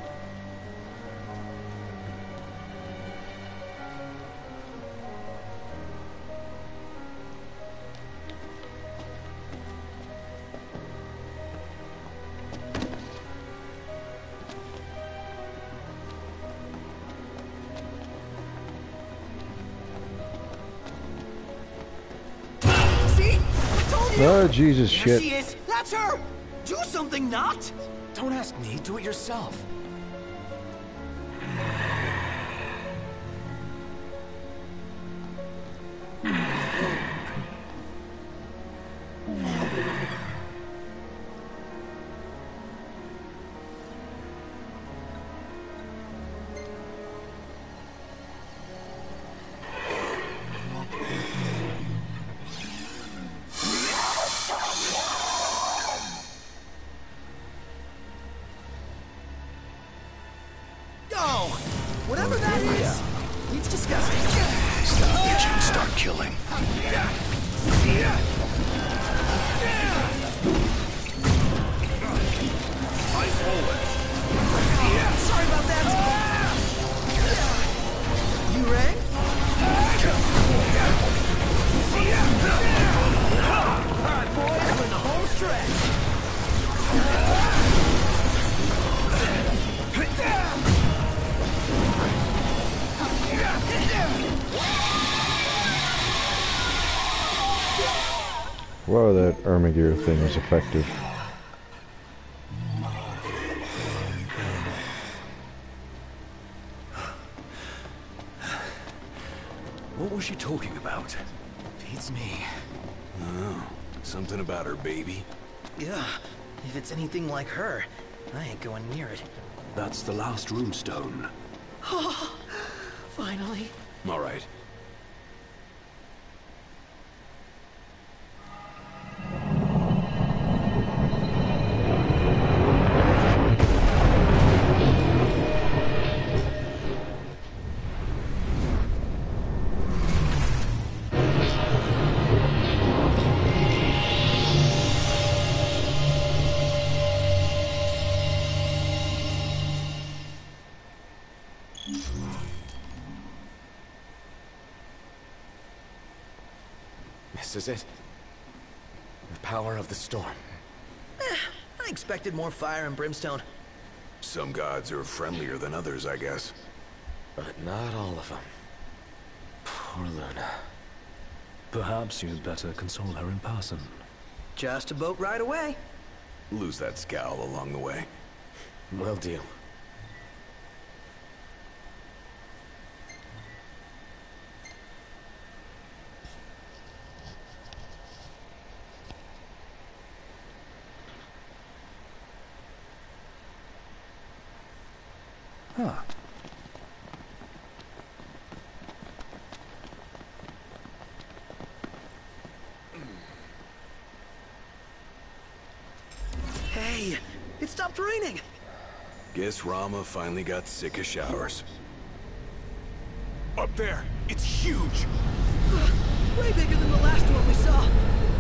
Oh, Jesus there shit. She is. That's her! Do something, not! Don't ask me, do it yourself. Whatever that is, it's disgusting. Stop bitching, start killing. Eyes forward. Sorry about that. You rang? Alright, boys, we're in the home stretch. Whoa, that Armageddon thing was effective. What was she talking about? Beats me. Oh, something about her baby? Yeah, if it's anything like her, I ain't going near it. That's the last runestone. Oh, finally. All right. this, is it? The power of the storm. Eh, I expected more fire and brimstone. Some gods are friendlier than others, I guess. But not all of them. Poor Luna. Perhaps you'd better console her in person. Just a boat ride away. Lose that scowl along the way. Will do. Huh. Hey, it stopped raining. Guess Rama finally got sick of showers. Up there! It's huge! Way bigger than the last one we saw.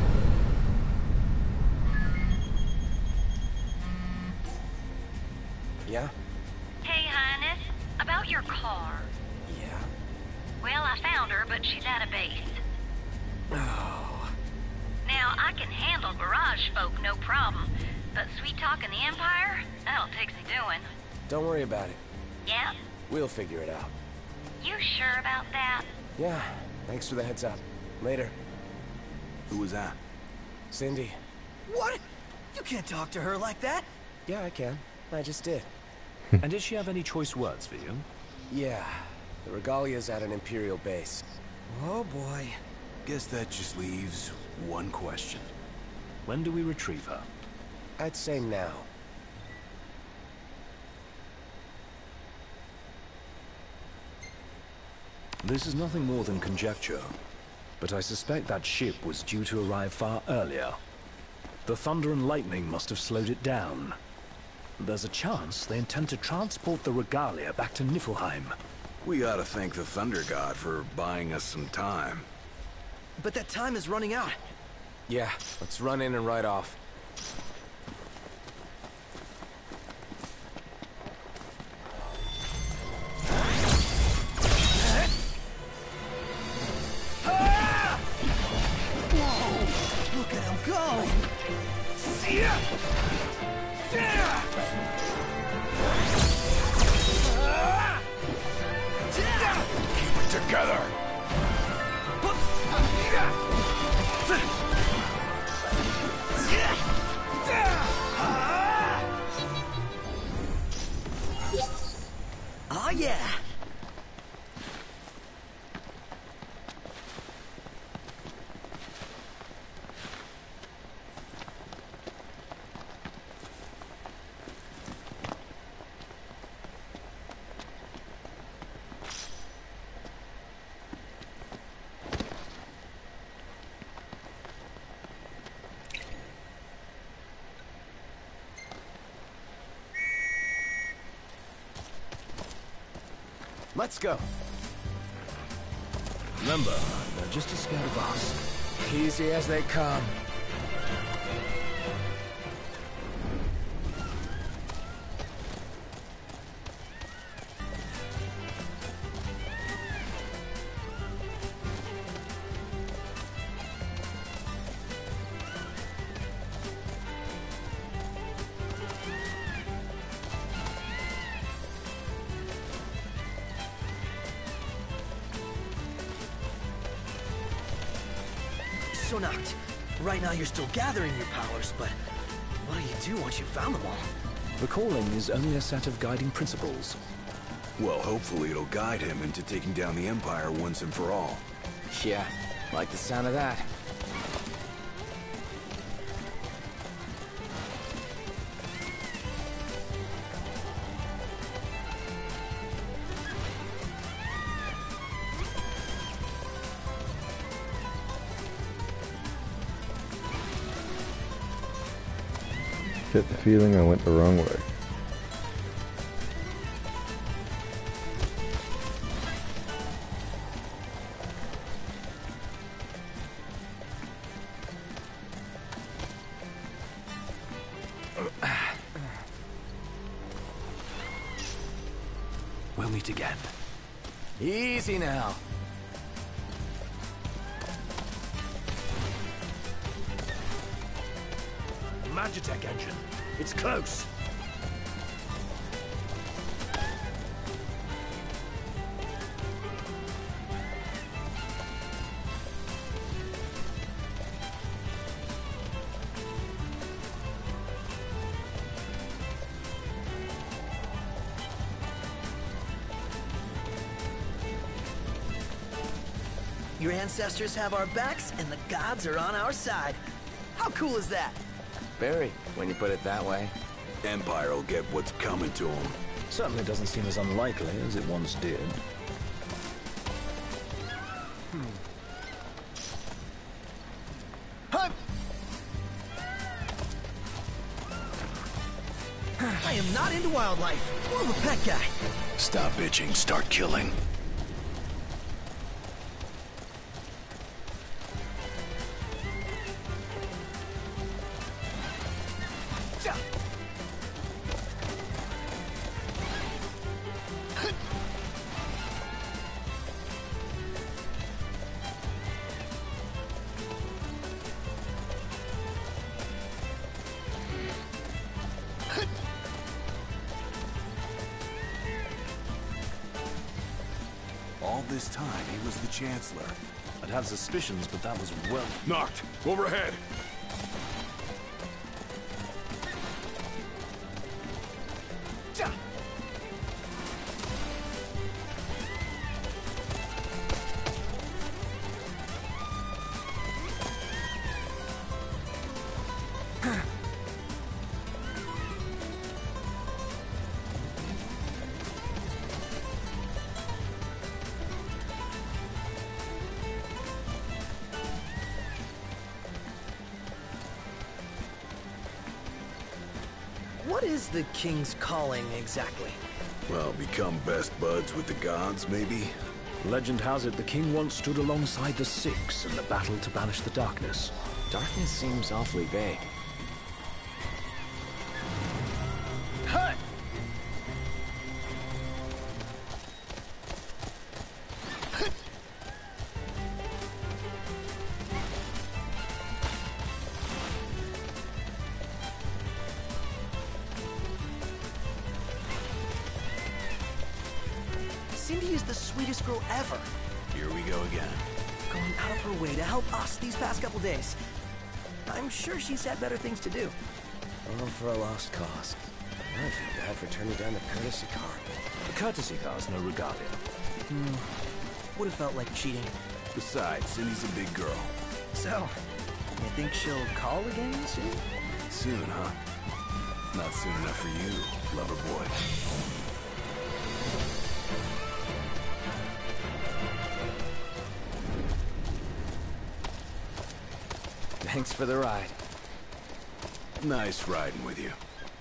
Yeah? Hey, Highness. About your car. Yeah. Well, I found her, but she's out of base. Oh. Now, I can handle barrage folk, no problem. But sweet-talking the Empire? That'll take some doing. Don't worry about it. Yeah? We'll figure it out. You sure about that? Yeah. Thanks for the heads up. Later. Who was that? Cindy. What? You can't talk to her like that. Yeah, I can. I just did. And did she have any choice words for you? Yeah. The Regalia's at an Imperial base. Oh boy. Guess that just leaves one question. When do we retrieve her? I'd say now. This is nothing more than conjecture, but I suspect that ship was due to arrive far earlier. The thunder and lightning must have slowed it down. There's a chance they intend to transport the Regalia back to Niflheim. We ought to thank the Thunder God for buying us some time. But that time is running out. Yeah, let's run in and ride off. Whoa! Look at him go! Keep it together! Oh yeah! Let's go. Remember, they're just as scared of us. Easy as they come. Sonacht, right now you're still gathering your powers, but what do you do once you've found them all? The calling is only a set of guiding principles. Well, hopefully it'll guide him into taking down the Empire once and for all. Yeah, like the sound of that. Get the feeling I went the wrong way. We'll meet again. Easy now. Magitech engine. It's close. Your ancestors have our backs, and the gods are on our side. How cool is that? Very, when you put it that way. Empire will get what's coming to them. Certainly doesn't seem as unlikely as it once did. I am not into wildlife. More of a pet guy. Stop bitching, start killing. All this time, he was the Chancellor. I'd had suspicions, but that was well... Knocked! Overhead! What is the King's Calling exactly? Well, become best buds with the gods, maybe? Legend has it the king once stood alongside the Six in the battle to banish the darkness. Darkness seems awfully vague. Cindy is the sweetest girl ever. Here we go again. Going out of her way to help us these past couple days. I'm sure she's had better things to do. All for a lost cause. I feel bad for turning down the courtesy car. The courtesy car's no regalia. Hmm. Would have felt like cheating. Besides, Cindy's a big girl. So, you think she'll call again soon? Soon, huh? Not soon enough for you, lover boy. Thanks for the ride. Nice riding with you.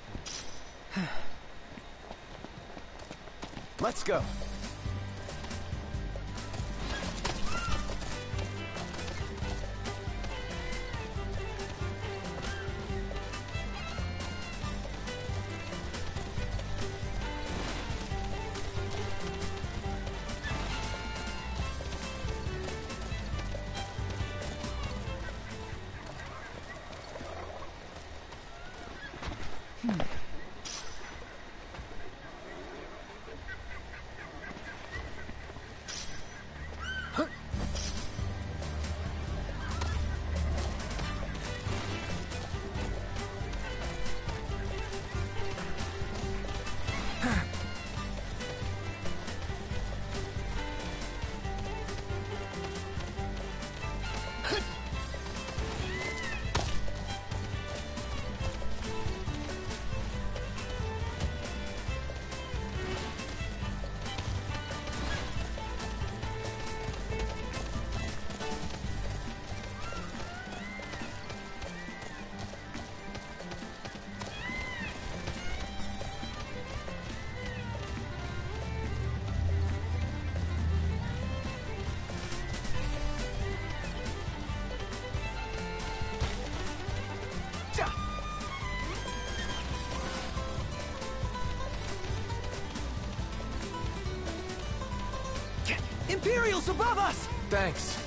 Let's go. Imperials above us! Thanks.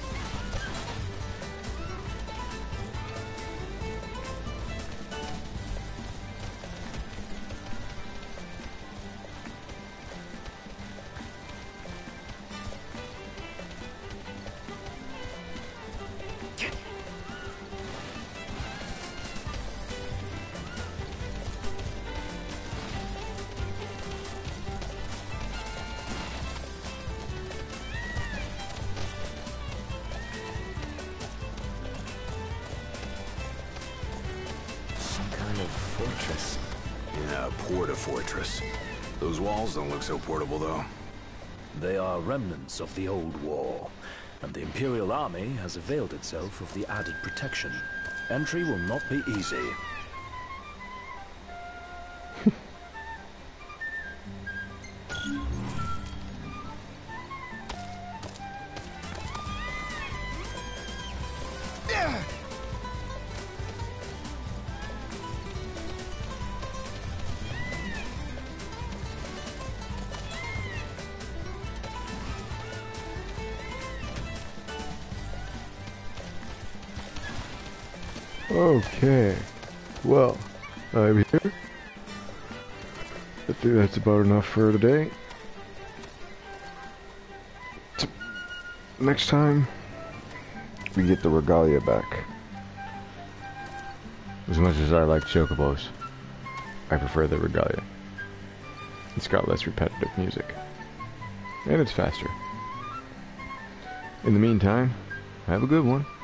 of fortress. Yeah, Porta-Fortress. Those walls don't look so portable, though. They are remnants of the old war, and the Imperial Army has availed itself of the added protection. Entry will not be easy. Okay, well, I'm here. I think that's about enough for today. T next time, we get the Regalia back. As much as I like Chocobos, I prefer the Regalia. It's got less repetitive music, and it's faster. In the meantime, have a good one.